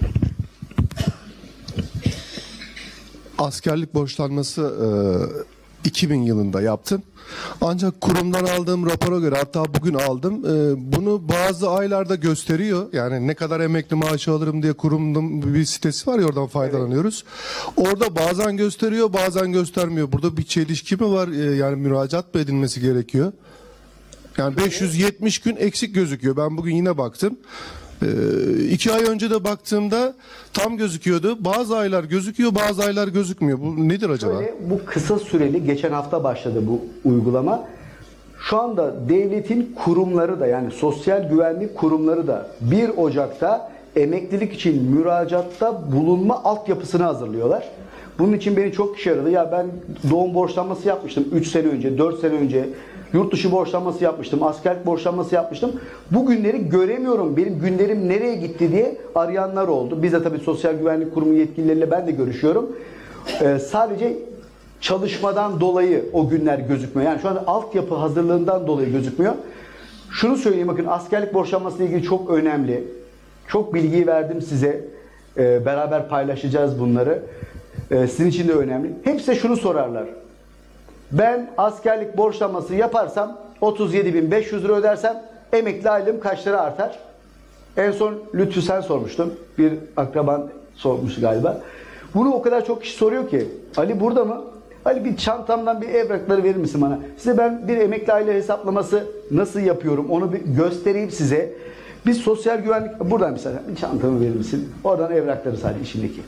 Askerlik borçlanması 2000 yılında yaptım. Ancak kurumdan aldığım rapora göre, hatta bugün aldım, bunu bazı aylarda gösteriyor. Yani ne kadar emekli maaşı alırım diye kurumun bir sitesi var ya, oradan faydalanıyoruz. Orada bazen gösteriyor, bazen göstermiyor. Burada bir çelişki mi var? Yani müracaat mı edilmesi gerekiyor? Yani 570 gün eksik gözüküyor. Ben bugün yine baktım. 2 ay önce de baktığımda tam gözüküyordu. Bazı aylar gözüküyor, bazı aylar gözükmüyor. Bu nedir acaba? Şöyle, bu kısa süreli, geçen hafta başladı bu uygulama. Şu anda devletin kurumları da, yani sosyal güvenlik kurumları da 1 Ocak'ta emeklilik için müracaatta bulunma altyapısını hazırlıyorlar. Bunun için beni çok kişi aradı. Ya ben doğum borçlanması yapmıştım 3 sene önce, 4 sene önce. Yurt dışı borçlanması yapmıştım, askerlik borçlanması yapmıştım. Bu günleri göremiyorum, benim günlerim nereye gitti diye arayanlar oldu. Biz de tabii Sosyal Güvenlik Kurumu yetkilileriyle ben de görüşüyorum. Sadece çalışmadan dolayı o günler gözükmüyor. Yani şu anda altyapı hazırlığından dolayı gözükmüyor. Şunu söyleyeyim, bakın, askerlik borçlanması ile ilgili çok önemli. Çok bilgi verdim size. Beraber paylaşacağız bunları. Sizin için de önemli. Hepsi de şunu sorarlar. Ben askerlik borçlanması yaparsam 37.500 lira ödersem emekli aylığım kaç lira artar? En son Lütfü sen sormuştun. Bir akraban sormuş galiba. Bunu o kadar çok kişi soruyor ki. Ali burada mı? Ali, bir çantamdan bir evrakları verir misin bana? Size ben bir emekli aylığı hesaplaması nasıl yapıyorum onu bir göstereyim size. Biz sosyal güvenlik... Buradan mesela bir çantamı verir misin? Oradan evrakları sadece işindeki.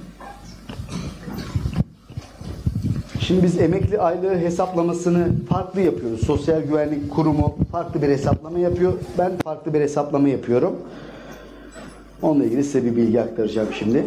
Şimdi biz emekli aylığı hesaplamasını farklı yapıyoruz. Sosyal Güvenlik Kurumu farklı bir hesaplama yapıyor. Ben farklı bir hesaplama yapıyorum. Onunla ilgili size bir bilgi aktaracağım şimdi.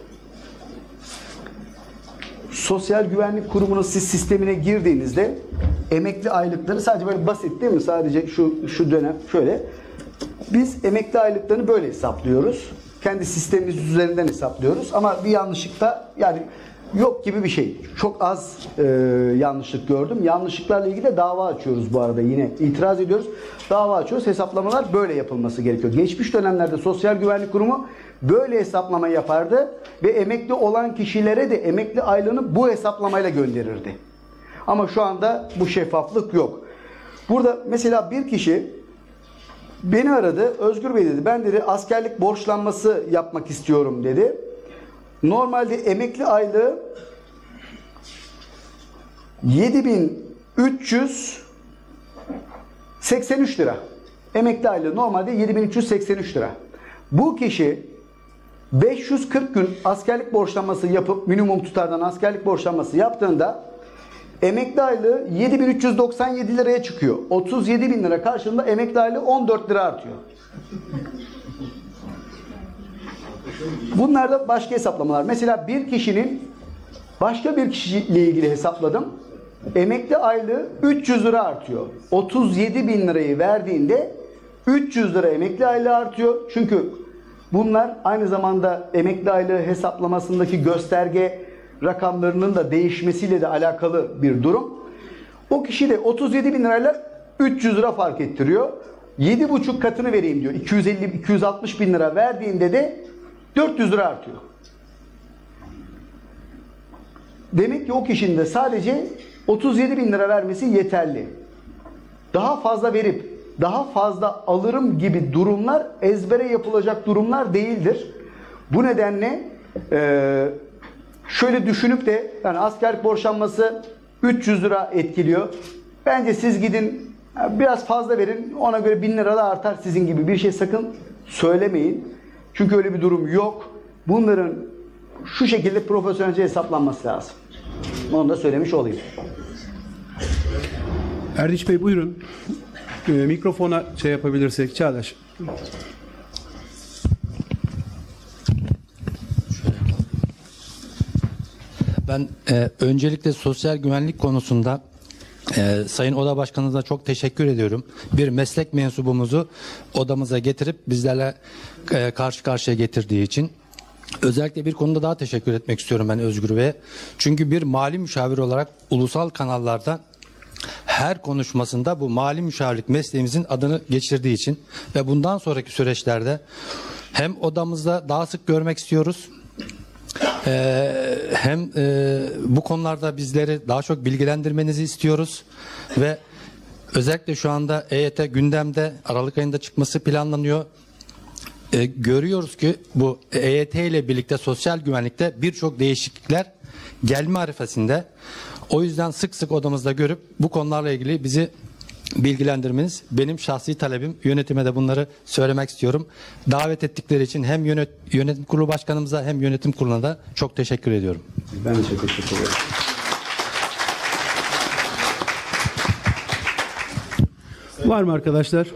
Sosyal Güvenlik Kurumu'nun siz sistemine girdiğinizde emekli aylıkları sadece böyle basit değil mi? Sadece şu dönem şöyle. Biz emekli aylıklarını böyle hesaplıyoruz. Kendi sistemimiz üzerinden hesaplıyoruz. Ama bir yanlışlıkta, yani yok gibi bir şey. Çok az yanlışlık gördüm. Yanlışlıklarla ilgili de dava açıyoruz bu arada. Yine itiraz ediyoruz. Dava açıyoruz. Hesaplamalar böyle yapılması gerekiyor. Geçmiş dönemlerde Sosyal Güvenlik Kurumu böyle hesaplama yapardı ve emekli olan kişilere de emekli aylığını bu hesaplamayla gönderirdi. Ama şu anda bu şeffaflık yok. Burada mesela bir kişi beni aradı. Özgür Bey dedi, ben dedi askerlik borçlanması yapmak istiyorum dedi. Normalde emekli aylığı 7.383 lira. Emekli aylığı normalde 7.383 lira. Bu kişi 540 gün askerlik borçlanması yapıp minimum tutardan askerlik borçlanması yaptığında emekli aylığı 7.397 liraya çıkıyor. 37.000 lira karşılığında emekli aylığı 14 lira artıyor. Bunlar da başka hesaplamalar. Mesela bir kişinin başka bir kişiyle ilgili hesapladım. Emekli aylığı 300 lira artıyor. 37.000 lirayı verdiğinde 300 lira emekli aylığı artıyor. Çünkü bunlar aynı zamanda emekli aylığı hesaplamasındaki gösterge rakamlarının da değişmesiyle de alakalı bir durum. O kişi de 37.000 lirayla 300 lira fark ettiriyor. 7,5 katını vereyim diyor. 250-260 bin lira verdiğinde de 400 lira artıyor. Demek ki o kişinin de sadece 37.000 lira vermesi yeterli. Daha fazla verip daha fazla alırım gibi durumlar ezbere yapılacak durumlar değildir. Bu nedenle şöyle düşünüp de, yani askerlik borçlanması 300 lira etkiliyor. Bence siz gidin biraz fazla verin, ona göre 1000 lira da artar sizin gibi bir şey sakın söylemeyin. Çünkü öyle bir durum yok. Bunların şu şekilde profesyonelce hesaplanması lazım. Onu da söylemiş olayım. Erdinç Bey buyurun. Mikrofona şey yapabilirsek. Çağdaş. Ben öncelikle sosyal güvenlik konusunda Sayın Oda Başkanımıza çok teşekkür ediyorum. Bir meslek mensubumuzu odamıza getirip bizlerle karşı karşıya getirdiği için. Özellikle bir konuda daha teşekkür etmek istiyorum ben Özgür Bey'e. Çünkü bir mali müşavir olarak ulusal kanallarda her konuşmasında bu mali müşavirlik mesleğimizin adını geçirdiği için ve bundan sonraki süreçlerde hem odamızda daha sık görmek istiyoruz Hem bu konularda bizleri daha çok bilgilendirmenizi istiyoruz ve özellikle şu anda EYT gündemde, Aralık ayında çıkması planlanıyor. Görüyoruz ki bu EYT ile birlikte sosyal güvenlikte birçok değişiklikler gelme arifesinde. O yüzden sık sık odamızda görüp bu konularla ilgili bizi bilgilendirmeniz benim şahsi talebim. Yönetime de bunları söylemek istiyorum. Davet ettikleri için hem yönetim kurulu başkanımıza hem yönetim kuruluna da çok teşekkür ediyorum. Ben de çok teşekkür ederim. Var mı arkadaşlar?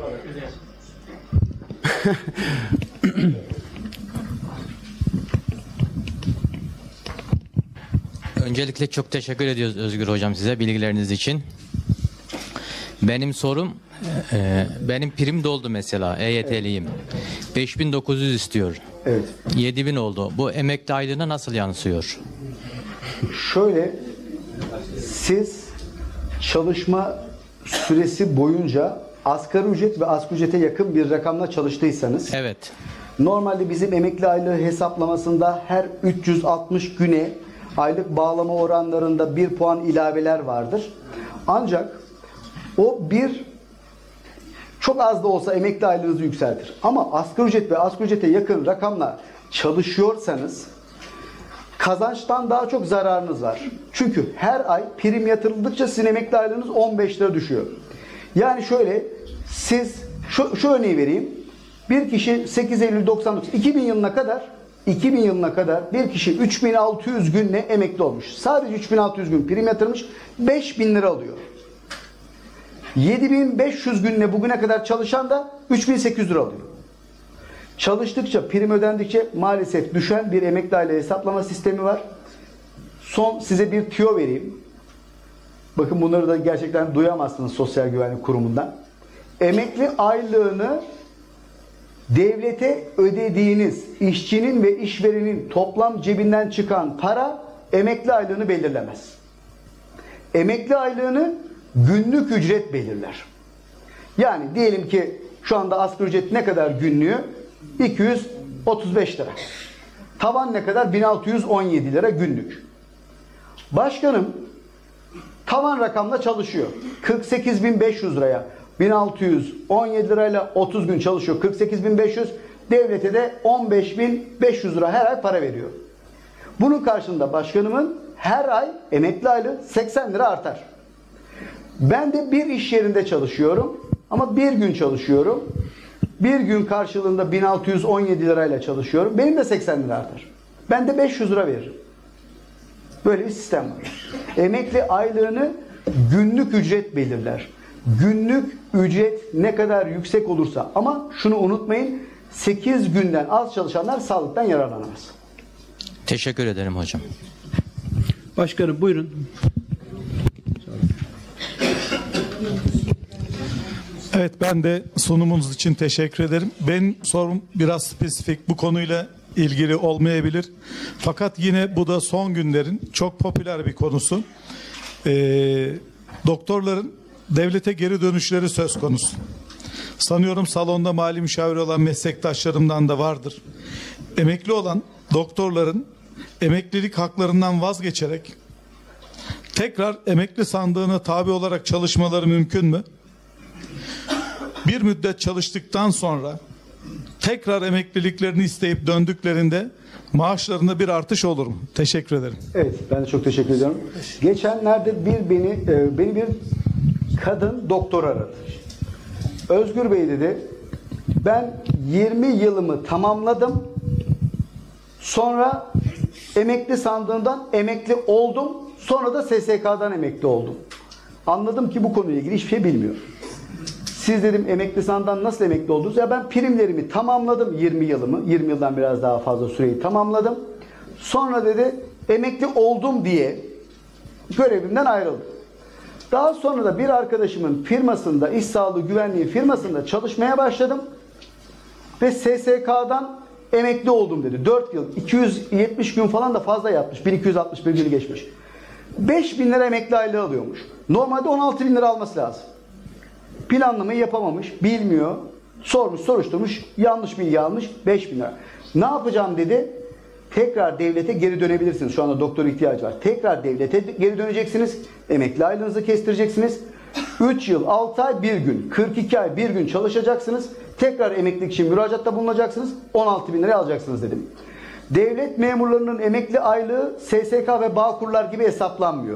Öncelikle çok teşekkür ediyoruz Özgür Hocam size bilgileriniz için. Benim sorum, benim prim doldu mesela, EYT'liyim. 5.900 istiyor. Evet. 7.000 oldu. Bu emekli aylığına nasıl yansıyor? Şöyle, siz çalışma süresi boyunca asgari ücret ve asgari ücrete yakın bir rakamla çalıştıysanız, Evet. normalde bizim emekli aylığı hesaplamasında her 360 güne aylık bağlama oranlarında 1 puan ilaveler vardır. Ancak o çok az da olsa emekli aylığınızı yükseltir. Ama asgari ücret ve asgari ücrete yakın rakamla çalışıyorsanız kazançtan daha çok zararınız var. Çünkü her ay prim yatırıldıkça sizin emekli aylığınız 15 lira düşüyor. Yani şöyle, siz şu örneği vereyim. Bir kişi 8 Eylül 99 2000 yılına kadar bir kişi 3600 günle emekli olmuş. Sadece 3600 gün prim yatırmış, 5000 lira alıyor. 7500 günle bugüne kadar çalışan da 3800 lira alıyor. Çalıştıkça, prim ödendikçe maalesef düşen bir emekli aylığı hesaplama sistemi var. Son size bir tüyo vereyim. Bakın bunları da gerçekten duyamazsınız Sosyal Güvenlik Kurumu'ndan. Emekli aylığını devlete ödediğiniz işçinin ve işverenin toplam cebinden çıkan para emekli aylığını belirlemez. Emekli aylığını günlük ücret belirler. Yani diyelim ki şu anda asgari ücret ne kadar günlüğü? 235 lira. Tavan ne kadar? 1617 lira günlük. Başkanım tavan rakamla çalışıyor. 48.500 liraya 1617 lirayla 30 gün çalışıyor. 48.500, devlete de 15.500 lira her ay para veriyor. Bunun karşılığında başkanımın her ay emekli aylığı 80 lira artar. Ben de bir iş yerinde çalışıyorum ama bir gün çalışıyorum. Bir gün karşılığında 1617 lirayla çalışıyorum. Benim de 80 lira artar. Ben de 500 lira veririm. Böyle bir sistem var. Emekli aylığını günlük ücret belirler. Günlük ücret ne kadar yüksek olursa, ama şunu unutmayın, 8 günden az çalışanlar sağlıktan yararlanamaz. Teşekkür ederim hocam. Başkanım buyurun. Evet, ben de sunumunuz için teşekkür ederim. Benim sorum biraz spesifik, bu konuyla ilgili olmayabilir. Fakat yine bu da son günlerin çok popüler bir konusu. Doktorların devlete geri dönüşleri söz konusu. Sanıyorum salonda mali müşavir olan meslektaşlarımdan da vardır. Emekli olan doktorların emeklilik haklarından vazgeçerek tekrar emekli sandığına tabi olarak çalışmaları mümkün mü? Bir müddet çalıştıktan sonra tekrar emekliliklerini isteyip döndüklerinde maaşlarında bir artış olur mu? Teşekkür ederim. Evet, ben de çok teşekkür ediyorum. Geçenlerde beni bir kadın doktor aradı. Özgür Bey dedi, ben 20 yılımı tamamladım. Sonra emekli sandığından emekli oldum. Sonra da SSK'dan emekli oldum. Anladım ki bu konuyla ilgili hiçbir şey bilmiyor. Siz dedim emekli sandığından nasıl emekli oldunuz? Ya ben primlerimi tamamladım 20 yılımı. 20 yıldan biraz daha fazla süreyi tamamladım. Sonra dedi emekli oldum diye görevimden ayrıldım. Daha sonra da bir arkadaşımın firmasında, iş sağlığı güvenliği firmasında çalışmaya başladım. Ve SSK'dan emekli oldum dedi. 4 yıl, 270 gün falan da fazla yatmış. 1261 günü geçmiş. 5.000 lira emekli aylığı alıyormuş. Normalde 16.000 lira alması lazım. Planlamayı yapamamış, bilmiyor. Sormuş, soruşturmuş, yanlış bilgi almış, 5.000 lira. Ne yapacağım dedi. tekrar devlete geri dönebilirsiniz. Şu anda doktora ihtiyacı var. Tekrar devlete geri döneceksiniz. Emekli aylığınızı kestireceksiniz. 3 yıl, 6 ay, 1 gün, 42 ay, 1 gün çalışacaksınız. Tekrar emeklilik için müracaatta bulunacaksınız. 16 bin liraya alacaksınız dedim. Devlet memurlarının emekli aylığı SSK ve Bağkurlar gibi hesaplanmıyor.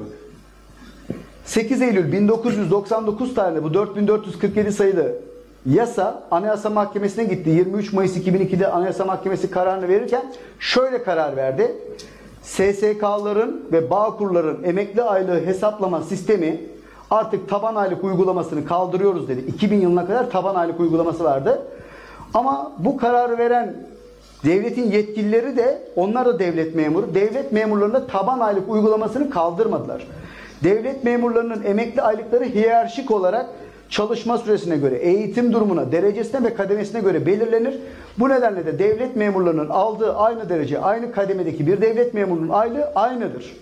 8 Eylül 1999 tarihinde bu 4447 sayılı yasa Anayasa Mahkemesi'ne gitti. 23 Mayıs 2002'de Anayasa Mahkemesi kararını verirken şöyle karar verdi. SSK'ların ve Bağkurların emekli aylığı hesaplama sistemi artık taban aylık uygulamasını kaldırıyoruz dedi. 2000 yılına kadar taban aylık uygulaması vardı. Ama bu kararı veren devletin yetkilileri de, onlar da devlet memuru, devlet memurlarına taban aylık uygulamasını kaldırmadılar. Devlet memurlarının emekli aylıkları hiyerarşik olarak çalışma süresine göre, eğitim durumuna, derecesine ve kademesine göre belirlenir. Bu nedenle de devlet memurlarının aldığı aynı derece, aynı kademedeki bir devlet memurunun aylığı aynıdır.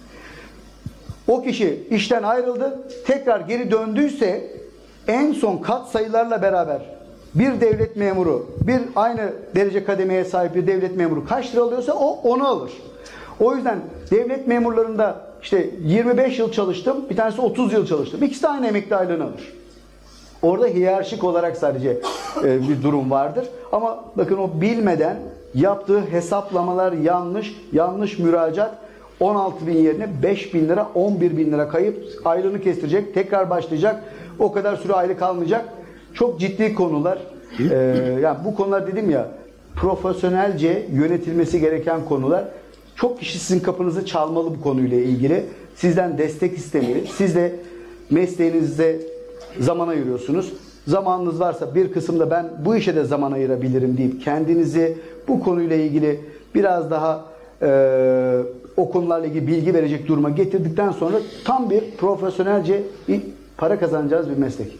O kişi işten ayrıldı, tekrar geri döndüyse en son kat sayılarla beraber bir devlet memuru, bir aynı derece kademeye sahip bir devlet memuru kaç lira alıyorsa o onu alır. O yüzden devlet memurlarında işte 25 yıl çalıştım, bir tanesi 30 yıl çalıştım. İkisi de aynı emekli aylığını alır. Orada hiyerarşik olarak sadece bir durum vardır. Ama bakın o bilmeden yaptığı hesaplamalar yanlış müracaat 16 bin yerine 5 bin lira, 11 bin lira kayıp aylığını kestirecek, tekrar başlayacak. O kadar süre aylık almayacak. Çok ciddi konular. Yani bu konular dedim ya, profesyonelce yönetilmesi gereken konular. Çok kişi sizin kapınızı çalmalı bu konuyla ilgili. Sizden destek istemeli. Siz de mesleğinizde zaman ayırıyorsunuz. Zamanınız varsa bir kısımda ben bu işe de zaman ayırabilirim deyip kendinizi bu konuyla ilgili biraz daha o konularla ilgili bilgi verecek duruma getirdikten sonra tam bir profesyonelce bir para kazanacağız bir meslek.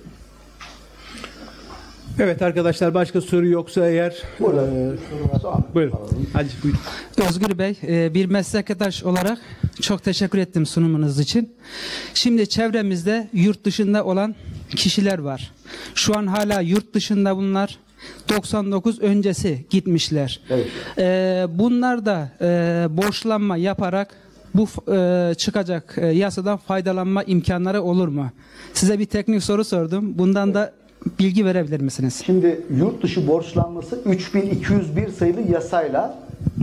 Evet arkadaşlar, başka soru yoksa eğer buyurun. Hadi buyurun. Özgür Bey, bir meslektaş olarak çok teşekkür ettim sunumunuz için. Şimdi çevremizde yurt dışında olan kişiler var. Şu an hala yurt dışında bunlar. 99 öncesi gitmişler. Evet. Bunlar da borçlanma yaparak bu çıkacak yasadan faydalanma imkanları olur mu? Size bir teknik soru sordum. Bundan da bilgi verebilir misiniz? Şimdi yurt dışı borçlanması 3201 sayılı yasayla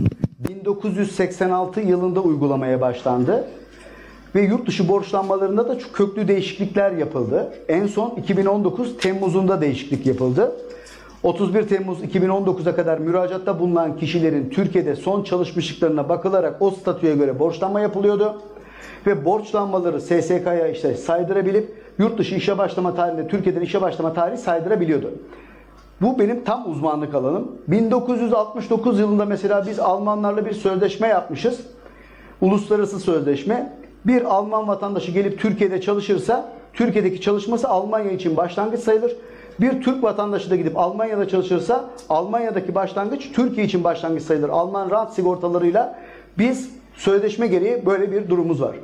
1986 yılında uygulamaya başlandı. Ve yurt dışı borçlanmalarında da çok köklü değişiklikler yapıldı. En son 2019 Temmuz'unda değişiklik yapıldı. 31 Temmuz 2019'a kadar müracaatta bulunan kişilerin Türkiye'de son çalışmışlıklarına bakılarak o statüye göre borçlanma yapılıyordu. Ve borçlanmaları SSK'ya işte saydırabilip yurt dışı işe başlama tarihinde Türkiye'den işe başlama tarihi saydırabiliyordu. Bu benim tam uzmanlık alanım. 1969 yılında mesela biz Almanlarla bir sözleşme yapmışız. Uluslararası sözleşme. Bir Alman vatandaşı gelip Türkiye'de çalışırsa Türkiye'deki çalışması Almanya için başlangıç sayılır. Bir Türk vatandaşı da gidip Almanya'da çalışırsa Almanya'daki başlangıç Türkiye için başlangıç sayılır. Alman rant sigortalarıyla biz sözleşme gereği böyle bir durumumuz var.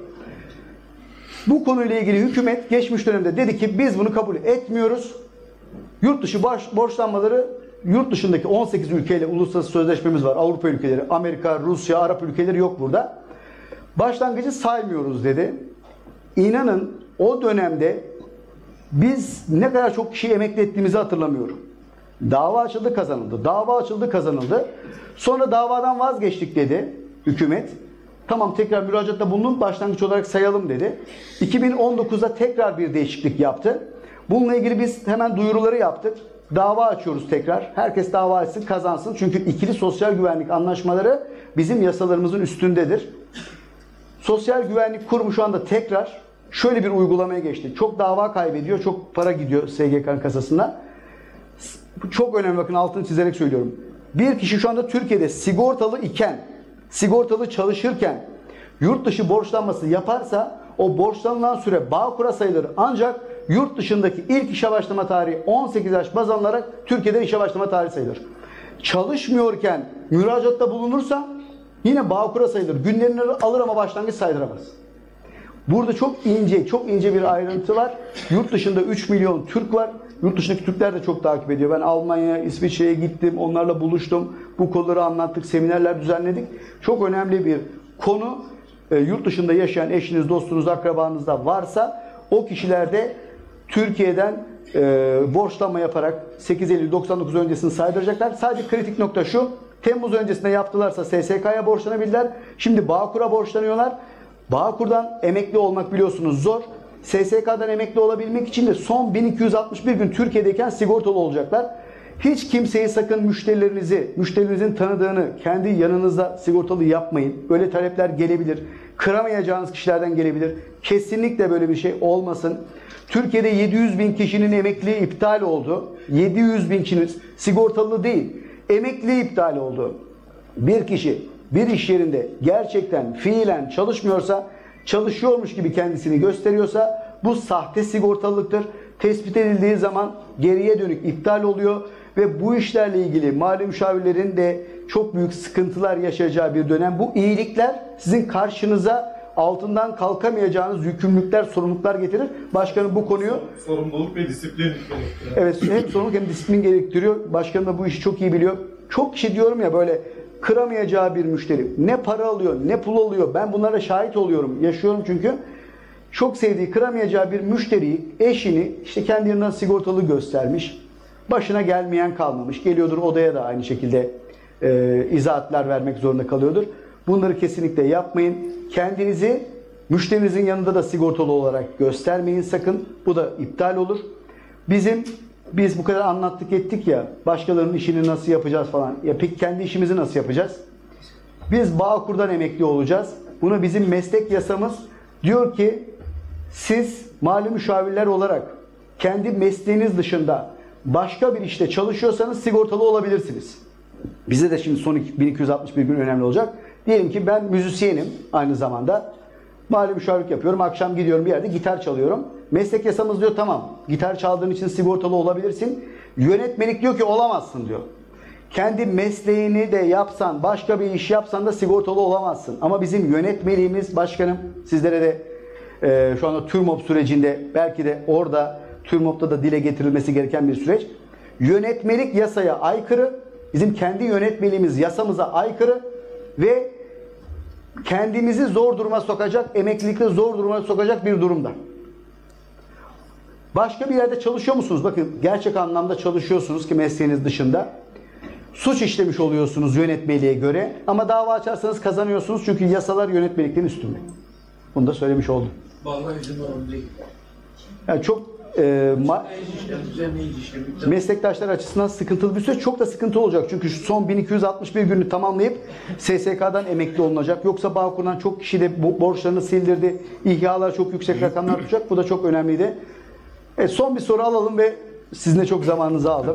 Bu konuyla ilgili hükümet geçmiş dönemde dedi ki biz bunu kabul etmiyoruz. Yurt dışı borçlanmaları yurt dışındaki 18 ülkeyle uluslararası sözleşmemiz var. Avrupa ülkeleri, Amerika, Rusya, Arap ülkeleri yok burada. Başlangıcı saymıyoruz dedi. İnanın o dönemde biz ne kadar çok kişiyi emekli ettiğimizi hatırlamıyorum. Dava açıldı, kazanıldı. Dava açıldı, kazanıldı. Sonra davadan vazgeçtik dedi hükümet. Tamam, tekrar müracaatta bulunun, başlangıç olarak sayalım dedi. 2019'da tekrar bir değişiklik yaptı. Bununla ilgili biz hemen duyuruları yaptık. Dava açıyoruz tekrar. Herkes dava açsın, kazansın. Çünkü ikili sosyal güvenlik anlaşmaları bizim yasalarımızın üstündedir. Sosyal Güvenlik Kurumu şu anda tekrar şöyle bir uygulamaya geçti. Çok dava kaybediyor, çok para gidiyor SGK'nın kasasına. Çok önemli, bakın altını çizerek söylüyorum. Bir kişi şu anda Türkiye'de sigortalı iken, sigortalı çalışırken yurt dışı borçlanması yaparsa o borçlanılan süre Bağkur'a sayılır. Ancak yurt dışındaki ilk işe başlama tarihi 18 yaş baz alınarak Türkiye'de işe başlama tarihi sayılır. Çalışmıyorken müracaatta bulunursa yine Bağkur'a sayılır. Günlerini alır ama başlangıç saydıramaz. Burada çok ince bir ayrıntı var. Yurt dışında 3 milyon Türk var. Yurt dışındaki Türkler de çok takip ediyor. Ben Almanya'ya, İsviçre'ye gittim, onlarla buluştum. Bu konuları anlattık, seminerler düzenledik. Çok önemli bir konu. Yurt dışında yaşayan eşiniz, dostunuz, akrabanız da varsa o kişiler de Türkiye'den borçlanma yaparak 8 Eylül 99 öncesini saydıracaklar. Sadece kritik nokta şu: Temmuz öncesinde yaptılarsa SSK'ya borçlanabilirler. Şimdi Bağkur'a borçlanıyorlar. Bağkur'dan emekli olmak biliyorsunuz zor. SSK'dan emekli olabilmek için de son 1261 gün Türkiye'deyken sigortalı olacaklar. Hiç kimseyi sakın müşterinizin tanıdığını kendi yanınızda sigortalı yapmayın. Böyle talepler gelebilir. Kıramayacağınız kişilerden gelebilir. Kesinlikle böyle bir şey olmasın. Türkiye'de 700 bin kişinin emekliliği iptal oldu. 700 bin kişinin sigortalı değil, emekliliği iptal oldu. Bir kişi bir iş yerinde gerçekten fiilen çalışmıyorsa, çalışıyormuş gibi kendisini gösteriyorsa bu sahte sigortalılıktır. Tespit edildiği zaman geriye dönük iptal oluyor ve bu işlerle ilgili mali müşavirlerin de çok büyük sıkıntılar yaşayacağı bir dönem. Bu iyilikler sizin karşınıza altından kalkamayacağınız yükümlülükler, sorumluluklar getirir. Başkanım bu konuyu... Sorumluluk ve disiplin gerektiriyor. Evet, hem sorumluluk hem disiplin gerektiriyor. Başkanım da bu işi çok iyi biliyor. Çok kişi diyorum ya böyle kıramayacağı bir müşteri. Ne para alıyor, ne pul alıyor. Ben bunlara şahit oluyorum. Yaşıyorum çünkü. Çok sevdiği, kıramayacağı bir müşteriyi, eşini işte kendi yanından sigortalı göstermiş. Başına gelmeyen kalmamış. Geliyordur odaya da aynı şekilde izahatler vermek zorunda kalıyordur. Bunları kesinlikle yapmayın. Kendinizi müşterinizin yanında da sigortalı olarak göstermeyin sakın. Bu da iptal olur. Biz bu kadar anlattık ettik ya, başkalarının işini nasıl yapacağız falan. Ya peki kendi işimizi nasıl yapacağız? Biz Bağkur'dan emekli olacağız. Bunu bizim meslek yasamız diyor ki siz mali müşavirler olarak kendi mesleğiniz dışında başka bir işte çalışıyorsanız sigortalı olabilirsiniz. Bize de şimdi son 1261 gün önemli olacak. Diyelim ki ben müzisyenim aynı zamanda. Mali müşavirlik yapıyorum. Akşam gidiyorum bir yerde gitar çalıyorum. Meslek yasamız diyor tamam. Gitar çaldığın için sigortalı olabilirsin. Yönetmelik diyor ki olamazsın diyor. Kendi mesleğini de yapsan, başka bir iş yapsan da sigortalı olamazsın. Ama bizim yönetmeliğimiz başkanım, sizlere de şu anda TÜRMOP sürecinde, belki de orada TÜRMOP'ta da dile getirilmesi gereken bir süreç. Yönetmelik yasaya aykırı, bizim kendi yönetmeliğimiz yasamıza aykırı ve kendimizi zor duruma sokacak, emeklilikte zor duruma sokacak bir durumda. Başka bir yerde çalışıyor musunuz? Bakın gerçek anlamda çalışıyorsunuz ki mesleğiniz dışında. Suç işlemiş oluyorsunuz yönetmeliğe göre ama dava açarsanız kazanıyorsunuz çünkü yasalar yönetmeliklerin üstünde. Bunu da söylemiş oldum. Vallahi izin değil. Yani çok meslektaşlar açısından sıkıntılı bir süreç. Çok da sıkıntı olacak. Çünkü şu son 1261 günü tamamlayıp SSK'dan emekli olunacak. Yoksa Bağkur'dan çok kişi de borçlarını sildirdi. İhyalar çok yüksek rakamlar tutacak. Bu da çok önemliydi. Son bir soru alalım ve sizin de çok zamanınızı aldım.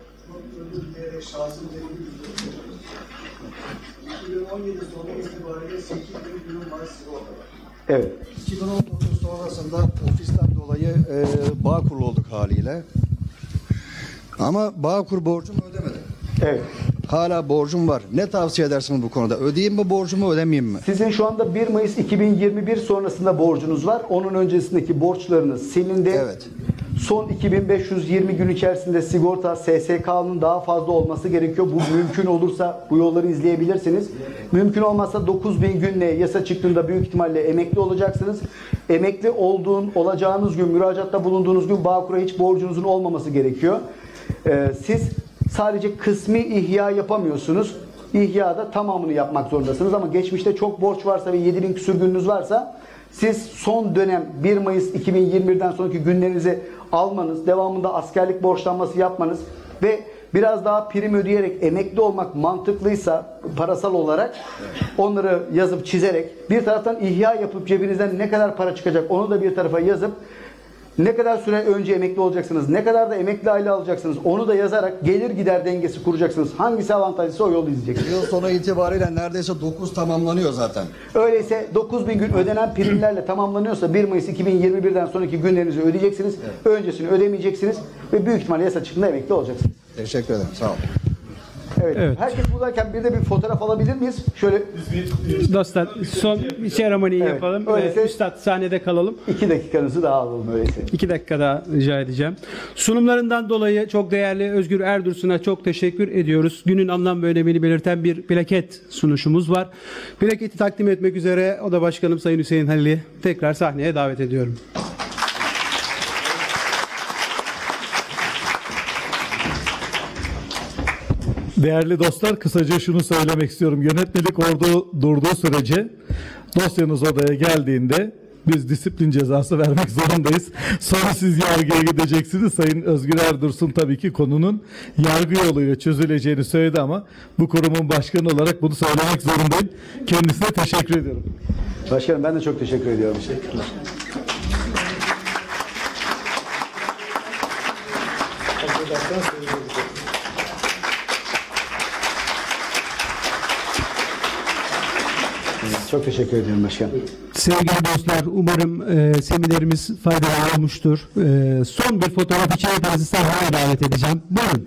2017 sonu itibariyle 8 bin var sigorta. Evet. 2019 sonrasında ofisten dolayı Bağkur'lu olduk haliyle. Ama Bağkur borcumu ödemedi. Evet. Hala borcum var. Ne tavsiye edersiniz bu konuda? Ödeyeyim mi borcumu, ödemeyeyim mi? Sizin şu anda 1 Mayıs 2021 sonrasında borcunuz var. Onun öncesindeki borçlarınız silindi. Evet. Son 2520 gün içerisinde sigorta SSK'nın daha fazla olması gerekiyor. Bu mümkün olursa bu yolları izleyebilirsiniz. Mümkün olmazsa 9000 günle yasa çıktığında büyük ihtimalle emekli olacaksınız. Emekli olacağınız gün, müracaatta bulunduğunuz gün Bağkur'a hiç borcunuzun olmaması gerekiyor. Siz sadece kısmi ihya yapamıyorsunuz. İhyada tamamını yapmak zorundasınız ama geçmişte çok borç varsa ve 7000 küsur gününüz varsa siz son dönem 1 Mayıs 2021'den sonraki günlerinizi almanız, devamında askerlik borçlanması yapmanız ve biraz daha prim ödeyerek emekli olmak mantıklıysa parasal olarak onları yazıp çizerek bir taraftan ihya yapıp cebinizden ne kadar para çıkacak onu da bir tarafa yazıp ne kadar süre önce emekli olacaksınız, ne kadar da emekli aile alacaksınız onu da yazarak gelir gider dengesi kuracaksınız. Hangisi avantajlıysa o yolu izleyeceksiniz. Yıl sonu itibariyle neredeyse 9 tamamlanıyor zaten. Öyleyse 9000 gün ödenen primlerle tamamlanıyorsa 1 Mayıs 2021'den sonraki günlerinizi ödeyeceksiniz. Öncesini ödemeyeceksiniz ve büyük ihtimalle yasa çıktığında emekli olacaksınız. Teşekkür ederim. Sağ olun. Evet. Evet. Herkes buradayken bir de bir fotoğraf alabilir miyiz? Şöyle Dostlar son bir seremoniyi Evet, yapalım. öyleyse- Üstad sahnede kalalım. 2 dakikanızı daha alalım öyleyse. 2 dakika daha rica edeceğim. Sunumlarından dolayı çok değerli Özgür Erdursun'a çok teşekkür ediyoruz. Günün anlam ve önemini belirten bir plaket sunuşumuz var. Plaketi takdim etmek üzere Oda Başkanım Sayın Hüseyin Halil'i tekrar sahneye davet ediyorum. Değerli dostlar, kısaca şunu söylemek istiyorum. Yönetmelik orada durduğu sürece dosyanız odaya geldiğinde biz disiplin cezası vermek zorundayız. Sonra siz yargıya gideceksiniz. Sayın Özgür Erdursun tabii ki konunun yargı yoluyla çözüleceğini söyledi ama bu kurumun başkanı olarak bunu söylemek zorundayım. Kendisine teşekkür ediyorum. Başkanım ben de çok teşekkür ediyorum. Teşekkürler. Çok teşekkür ediyorum başkanım. Sevgili dostlar, umarım seminerimiz faydalı olmuştur. Son bir fotoğraf için hepinizi sahneye davet edeceğim. Buyurun.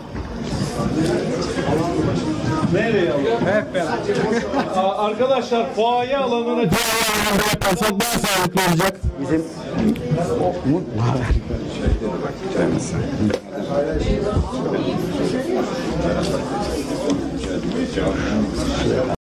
Nereye alalım? Hep beraber. Arkadaşlar fuaye alanına yaparsak daha sağlıklı olacak. Bizim Umut